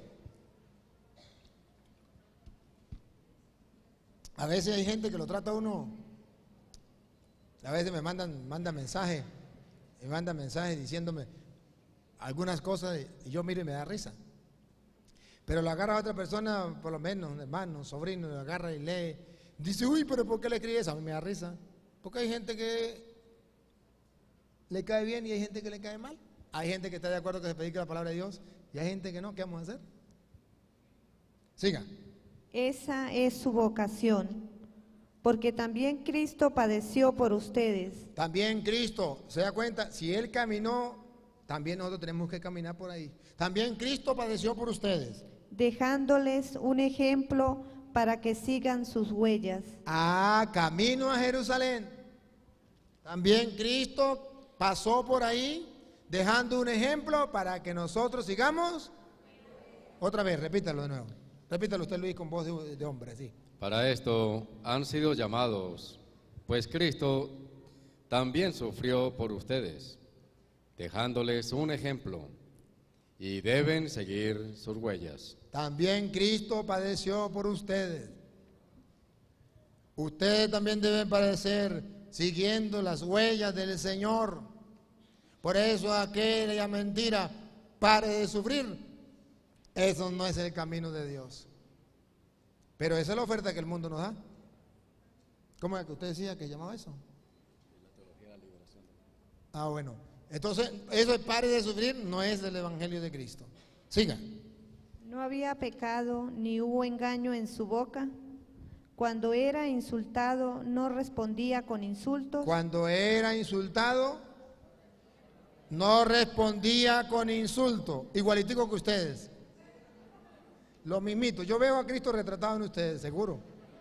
a veces hay gente que lo trata a uno, a veces me mandan, mandan mensajes, me mandan mensajes diciéndome algunas cosas y yo miro y me da risa. Pero lo agarra a otra persona, por lo menos un hermano, un sobrino, lo agarra y lee, dice, uy, pero ¿por qué le escribes? A mí me da risa. Porque hay gente que le cae bien y hay gente que le cae mal. Hay gente que está de acuerdo que se predique la palabra de Dios y hay gente que no. ¿Qué vamos a hacer? Siga. Esa es su vocación, porque también Cristo padeció por ustedes. También Cristo, ¿se da cuenta? Si Él caminó, también nosotros tenemos que caminar por ahí. También Cristo padeció por ustedes. Dejándoles un ejemplo para que sigan sus huellas. Ah, camino a Jerusalén. También Cristo pasó por ahí dejando un ejemplo para que nosotros sigamos. Otra vez, repítalo de nuevo. Repítalo usted, Luis, con voz de, de hombre, sí. Para esto han sido llamados, pues Cristo también sufrió por ustedes, dejándoles un ejemplo, y deben seguir sus huellas. También Cristo padeció por ustedes. Ustedes también deben padecer siguiendo las huellas del Señor. Por eso aquella mentira, pare de sufrir. Eso no es el camino de Dios. Pero esa es la oferta que el mundo nos da. ¿Cómo es que usted decía que llamaba eso? La teología de la liberación. Ah, bueno. Entonces, eso es pare de sufrir, no es el Evangelio de Cristo. Siga. No había pecado ni hubo engaño en su boca. Cuando era insultado, no respondía con insultos. Cuando era insultado, no respondía con insulto. Igualitico que ustedes. Lo mismito. Yo veo a Cristo retratado en ustedes, seguro.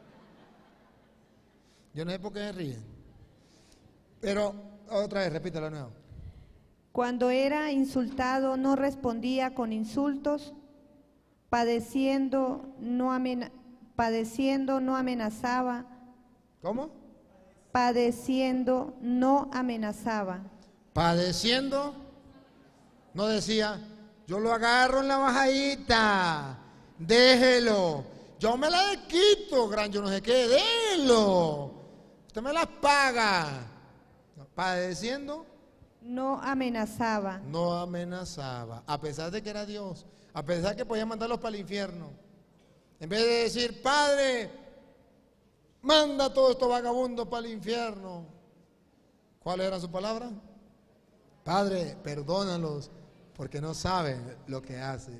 Yo no sé por qué se ríen. Pero, otra vez, repítelo de nuevo. Cuando era insultado no respondía con insultos, padeciendo no, amena- padeciendo no amenazaba. ¿Cómo? Padeciendo no amenazaba. Padeciendo, no decía, yo lo agarro en la bajadita, déjelo, yo me la quito, gran, yo no sé qué, déjelo, usted me las paga. Padeciendo, No amenazaba. no amenazaba, a pesar de que era Dios, a pesar que podía mandarlos para el infierno. En vez de decir, Padre, manda a todos estos vagabundos para el infierno. ¿Cuál era su palabra? Padre, perdónalos porque no saben lo que hacen.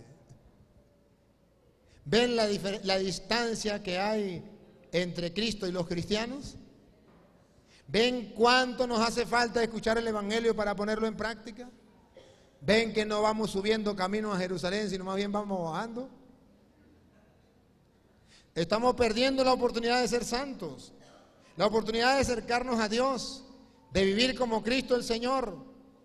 ¿Ven la, la distancia que hay entre Cristo y los cristianos? ¿Ven cuánto nos hace falta escuchar el Evangelio para ponerlo en práctica? ¿Ven que no vamos subiendo camino a Jerusalén, sino más bien vamos bajando? Estamos perdiendo la oportunidad de ser santos, la oportunidad de acercarnos a Dios, de vivir como Cristo el Señor.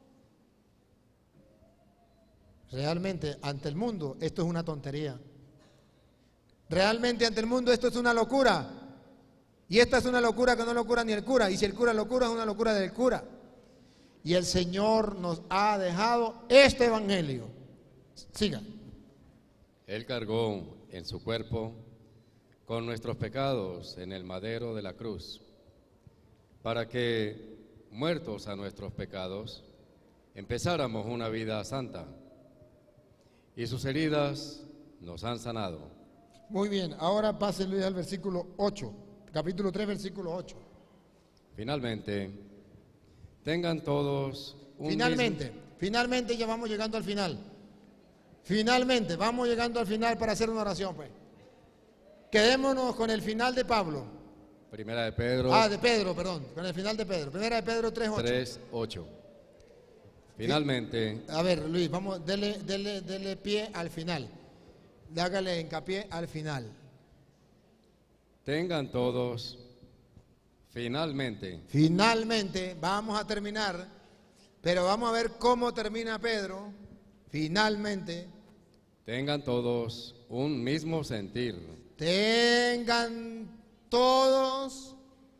Realmente, ante el mundo, esto es una tontería. Realmente, ante el mundo, esto es una locura. Y esta es una locura que no lo cura ni el cura. Y si el cura lo cura, es una locura del cura. Y el Señor nos ha dejado este evangelio. Siga. Él cargó en su cuerpo con nuestros pecados en el madero de la cruz, para que, muertos a nuestros pecados, empezáramos una vida santa. Y sus heridas nos han sanado. Muy bien, ahora pásenle al versículo ocho, capítulo tres, versículo ocho. Finalmente, tengan todos un Finalmente, mismo... finalmente ya vamos llegando al final. Finalmente, vamos llegando al final para hacer una oración, pues. Quedémonos con el final de Pablo. Primera de Pedro. Ah, de Pedro, perdón, con el final de Pedro. Primera de Pedro tres, ocho. tres, ocho. Finalmente, A ver, Luis, vamos, dele, dele, dele pie al final. Hágale hincapié al final. tengan todos, finalmente, Finalmente, vamos a terminar, pero vamos a ver cómo termina Pedro. Finalmente, tengan todos un mismo sentir, tengan todos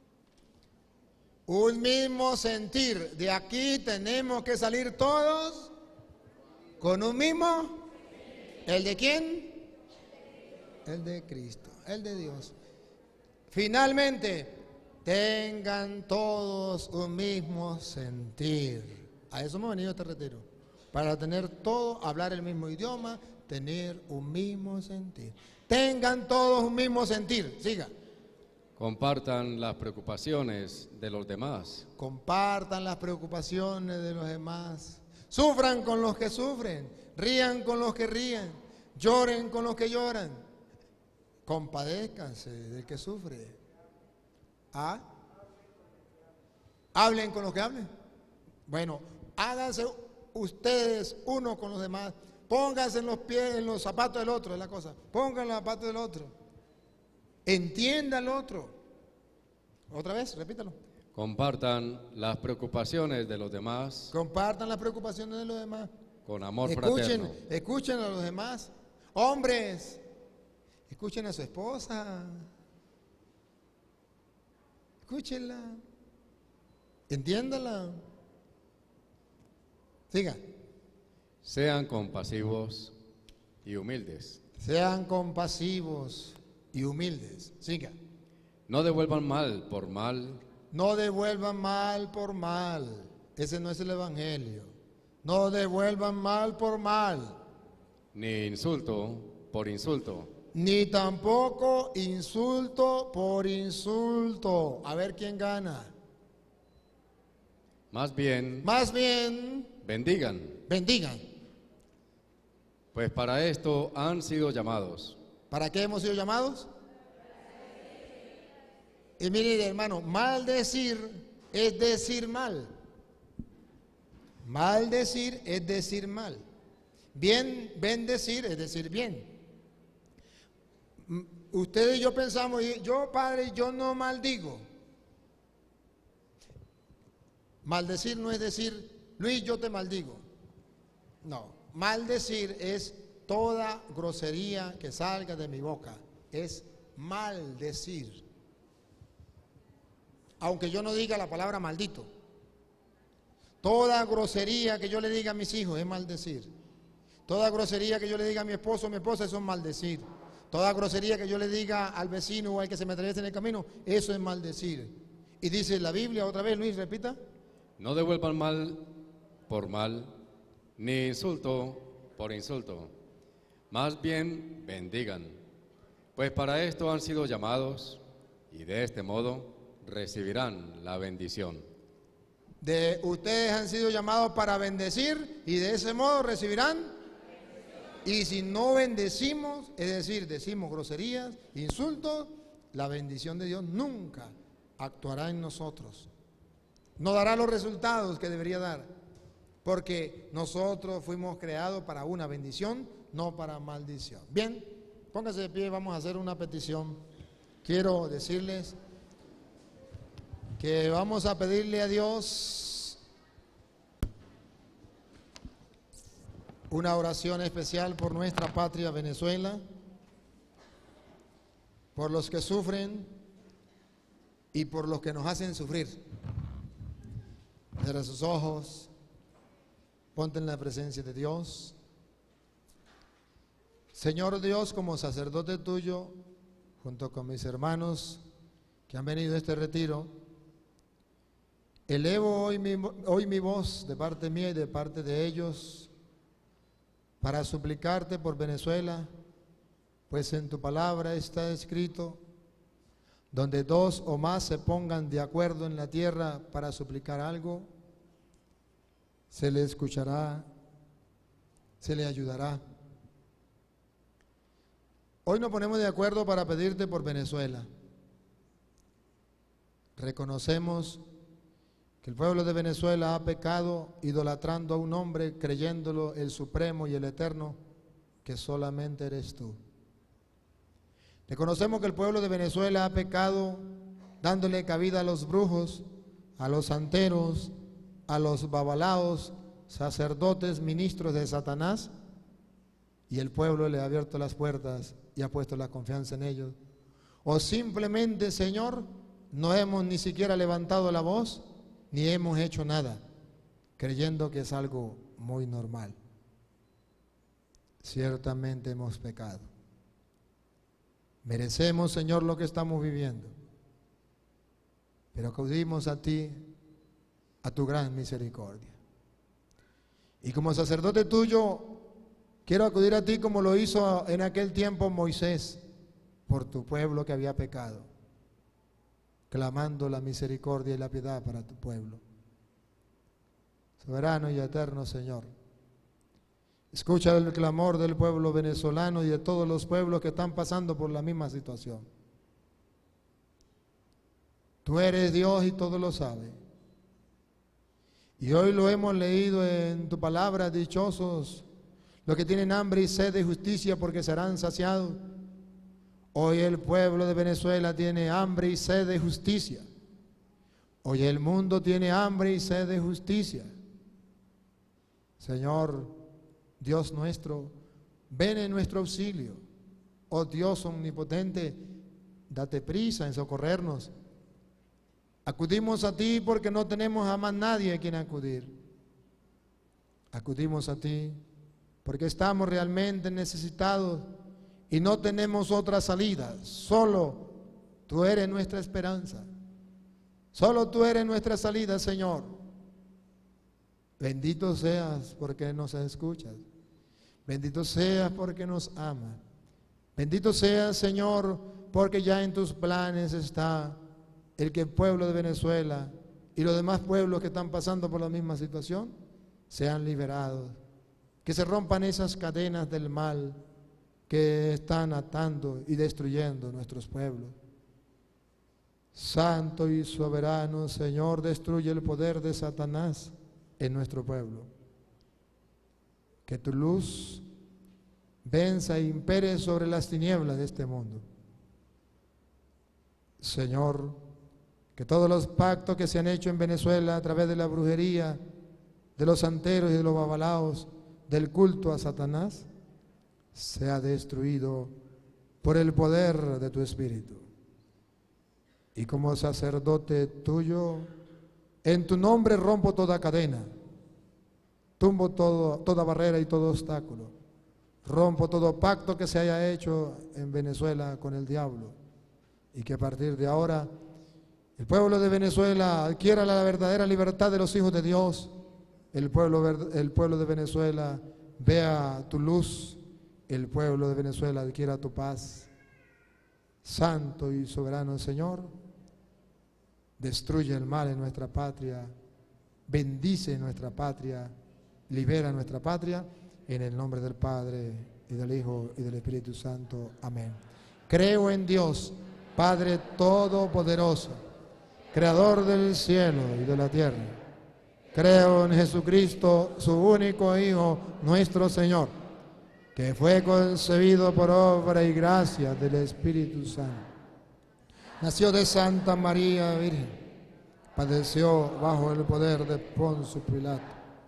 un mismo sentir. De aquí tenemos que salir todos con un mismo. ¿El de quién? El de Cristo, el de Dios. Finalmente, tengan todos un mismo sentir. A eso hemos venido a este retiro. Para tener todo, hablar el mismo idioma, tener un mismo sentir. Tengan todos un mismo sentir. Siga. compartan las preocupaciones de los demás, Compartan las preocupaciones de los demás. Sufran con los que sufren. Rían con los que ríen. Lloren con los que lloran. Compadézcanse del que sufre. ¿Ah? Hablen con los que hablen. Bueno, háganse ustedes uno con los demás. Pónganse en los pies, en los zapatos del otro, es la cosa. Pongan los zapatos del otro. Entienda al otro. Otra vez, repítalo. compartan las preocupaciones de los demás Compartan las preocupaciones de los demás. con amor Escuchen, fraterno. escuchen a los demás. Hombres, escuchen a su esposa. Escúchenla. Entiéndala. Siga. Sean compasivos y humildes. Sean compasivos y humildes. Siga. No devuelvan mal por mal, No devuelvan mal por mal. Ese no es el evangelio. No devuelvan mal por mal. ni insulto por insulto, Ni tampoco insulto por insulto. A ver quién gana. más bien Más bien, bendigan, bendigan. pues para esto han sido llamados. ¿Para qué hemos sido llamados? Y mire, hermano, maldecir es decir mal. Maldecir es decir mal. Bien, bendecir es decir bien. Ustedes y yo pensamos, yo padre, yo no maldigo. Maldecir no es decir, Luis, yo te maldigo. No, maldecir es toda grosería que salga de mi boca. Es maldecir. Aunque yo no diga la palabra maldito. Toda grosería que yo le diga a mis hijos es maldecir. Toda grosería que yo le diga a mi esposo o mi esposa, eso es maldecir. Toda grosería que yo le diga al vecino o al que se me atraviesa en el camino, eso es maldecir. Y dice la Biblia, otra vez, Luis, repita. No devuelvan mal por mal, ni insulto por insulto. Más bien bendigan, pues para esto han sido llamados y de este modo recibirán la bendición. De ustedes han sido llamados para bendecir y de ese modo recibirán. Y si no bendecimos, es decir, decimos groserías, insultos, la bendición de Dios nunca actuará en nosotros. No dará los resultados que debería dar, porque nosotros fuimos creados para una bendición, no para maldición. Bien, póngase de pie, vamos a hacer una petición. Quiero decirles que vamos a pedirle a Dios una oración especial por nuestra patria Venezuela, por los que sufren y por los que nos hacen sufrir. Cierra sus ojos, ponte en la presencia de Dios. Señor Dios, como sacerdote tuyo, junto con mis hermanos que han venido a este retiro, elevo hoy mi, hoy mi voz de parte mía y de parte de ellos para suplicarte por Venezuela, pues en tu palabra está escrito, donde dos o más se pongan de acuerdo en la tierra para suplicar algo, se le escuchará, se le ayudará. Hoy nos ponemos de acuerdo para pedirte por Venezuela. Reconocemos que el pueblo de Venezuela ha pecado idolatrando a un hombre, creyéndolo el supremo y el eterno, que solamente eres tú. Reconocemos que el pueblo de Venezuela ha pecado dándole cabida a los brujos, a los santeros, a los babalaos, sacerdotes, ministros de Satanás, y el pueblo le ha abierto las puertas y ha puesto la confianza en ellos. O simplemente, Señor, no hemos ni siquiera levantado la voz, ni hemos hecho nada, creyendo que es algo muy normal. Ciertamente hemos pecado. Merecemos, Señor, lo que estamos viviendo, pero acudimos a ti, a tu gran misericordia. Y como sacerdote tuyo, quiero acudir a ti como lo hizo en aquel tiempo Moisés, por tu pueblo que había pecado, clamando la misericordia y la piedad para tu pueblo. Soberano y eterno Señor, escucha el clamor del pueblo venezolano y de todos los pueblos que están pasando por la misma situación. Tú eres Dios y todo lo sabes. Y hoy lo hemos leído en tu palabra, dichosos los que tienen hambre y sed de justicia porque serán saciados. Hoy el pueblo de Venezuela tiene hambre y sed de justicia. Hoy el mundo tiene hambre y sed de justicia. Señor, Dios nuestro, ven en nuestro auxilio. Oh Dios omnipotente, date prisa en socorrernos. Acudimos a ti porque no tenemos a más nadie a quien acudir. Acudimos a ti porque estamos realmente necesitados y no tenemos otra salida. Solo tú eres nuestra esperanza. Solo tú eres nuestra salida, Señor. Bendito seas porque nos escuchas. Bendito seas porque nos amas. Bendito seas, Señor, porque ya en tus planes está el que el pueblo de Venezuela y los demás pueblos que están pasando por la misma situación sean liberados. Que se rompan esas cadenas del mal que están atando y destruyendo nuestros pueblos. Santo y soberano Señor, destruye el poder de Satanás en nuestro pueblo. Que tu luz venza e impere sobre las tinieblas de este mundo. Señor, que todos los pactos que se han hecho en Venezuela a través de la brujería, de los santeros y de los babalaos, del culto a Satanás, sea destruido por el poder de tu Espíritu. Y como sacerdote tuyo, en tu nombre rompo toda cadena, tumbo todo, toda barrera y todo obstáculo, rompo todo pacto que se haya hecho en Venezuela con el diablo, y que a partir de ahora el pueblo de Venezuela adquiera la verdadera libertad de los hijos de Dios. El pueblo, el pueblo de Venezuela vea tu luz. El pueblo de Venezuela adquiera tu paz. Santo y soberano Señor, destruye el mal en nuestra patria, bendice nuestra patria, libera nuestra patria, en el nombre del Padre, y del Hijo, y del Espíritu Santo. Amén. Creo en Dios, Padre Todopoderoso, Creador del cielo y de la tierra. Creo en Jesucristo, su único Hijo, nuestro Señor, que fue concebido por obra y gracia del Espíritu Santo. Nació de Santa María Virgen, padeció bajo el poder de Poncio Pilato,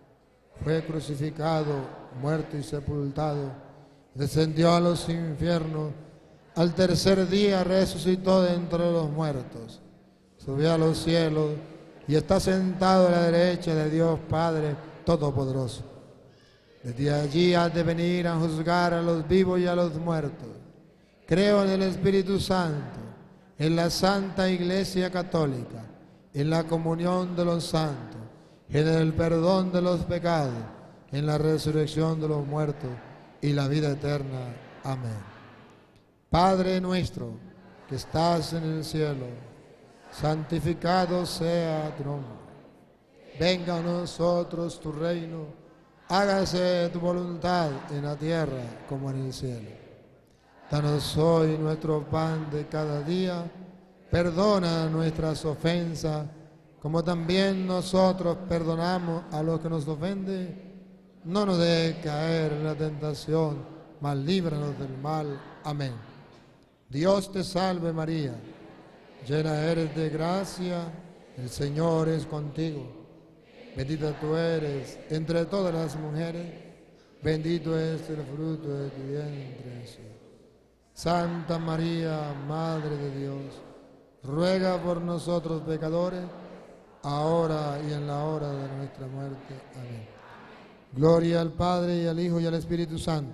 fue crucificado, muerto y sepultado, descendió a los infiernos, al tercer día resucitó de entre los muertos, subió a los cielos y está sentado a la derecha de Dios Padre Todopoderoso. Desde allí ha de venir a juzgar a los vivos y a los muertos. Creo en el Espíritu Santo, en la Santa Iglesia Católica, en la comunión de los santos, en el perdón de los pecados, en la resurrección de los muertos y la vida eterna. Amén. Padre nuestro, que estás en el cielo, santificado sea tu nombre. Venga a nosotros tu reino, hágase tu voluntad en la tierra como en el cielo. Danos hoy nuestro pan de cada día, perdona nuestras ofensas, como también nosotros perdonamos a los que nos ofenden. No nos dejes caer en la tentación, mas líbranos del mal. Amén. Dios te salve María, llena eres de gracia, el Señor es contigo. Bendita tú eres entre todas las mujeres, bendito es el fruto de tu vientre, Jesús. Santa María, Madre de Dios, ruega por nosotros pecadores, ahora y en la hora de nuestra muerte. Amén. Gloria al Padre, y al Hijo, y al Espíritu Santo.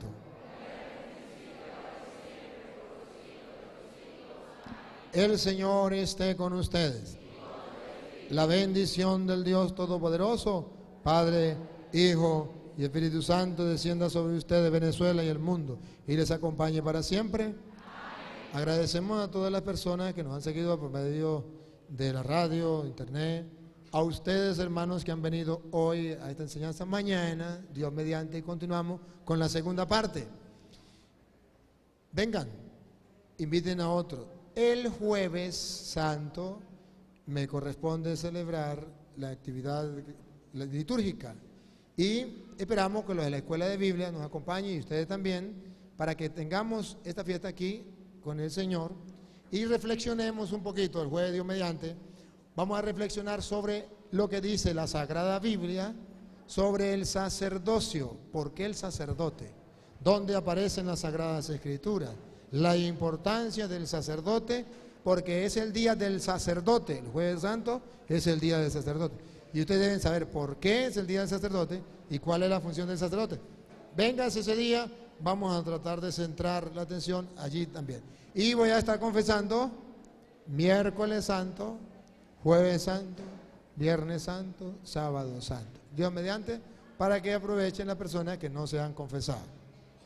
El Señor esté con ustedes. La bendición del Dios Todopoderoso, Padre, Hijo y Espíritu Santo, descienda sobre ustedes, Venezuela y el mundo, y les acompañe para siempre. Amén. Agradecemos a todas las personas que nos han seguido por medio de la radio, internet, a ustedes, hermanos, que han venido hoy a esta enseñanza. Mañana, Dios mediante, y continuamos con la segunda parte. Vengan, inviten a otros. El jueves santo me corresponde celebrar la actividad litúrgica y esperamos que los de la Escuela de Biblia nos acompañen, y ustedes también, para que tengamos esta fiesta aquí con el Señor y reflexionemos un poquito. El jueves, Dios mediante, vamos a reflexionar sobre lo que dice la Sagrada Biblia sobre el sacerdocio. ¿Por qué el sacerdote? ¿Dónde aparecen las Sagradas Escrituras? La importancia del sacerdote, porque es el día del sacerdote. El jueves santo es el día del sacerdote. Y ustedes deben saber por qué es el día del sacerdote y cuál es la función del sacerdote. Vénganse ese día, vamos a tratar de centrar la atención allí también. Y voy a estar confesando miércoles santo, jueves santo, viernes santo, sábado santo. Dios mediante, para que aprovechen las personas que no se han confesado.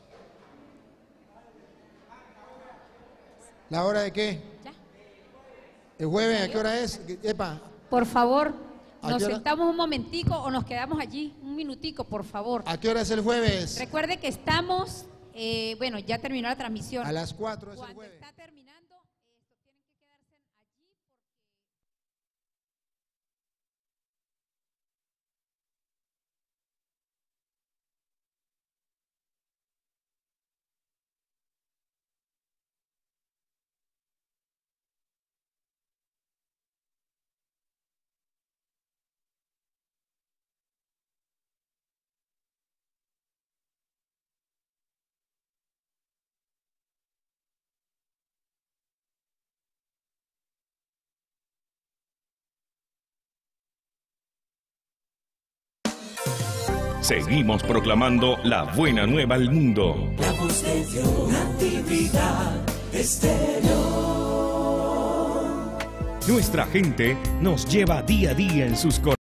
¿La hora de qué? Ya. ¿El jueves a qué hora es? Epa. Por favor, ¿A nos qué hora? sentamos un momentico o nos quedamos allí un minutico, por favor. ¿A qué hora es el jueves? Recuerde que estamos, eh, bueno, ya terminó la transmisión. A las cuatro es el Cuando jueves. está terminando. seguimos proclamando la buena nueva al mundo. La voz de Dios, Natividad Estéreo. Nuestra gente nos lleva día a día en sus corazones.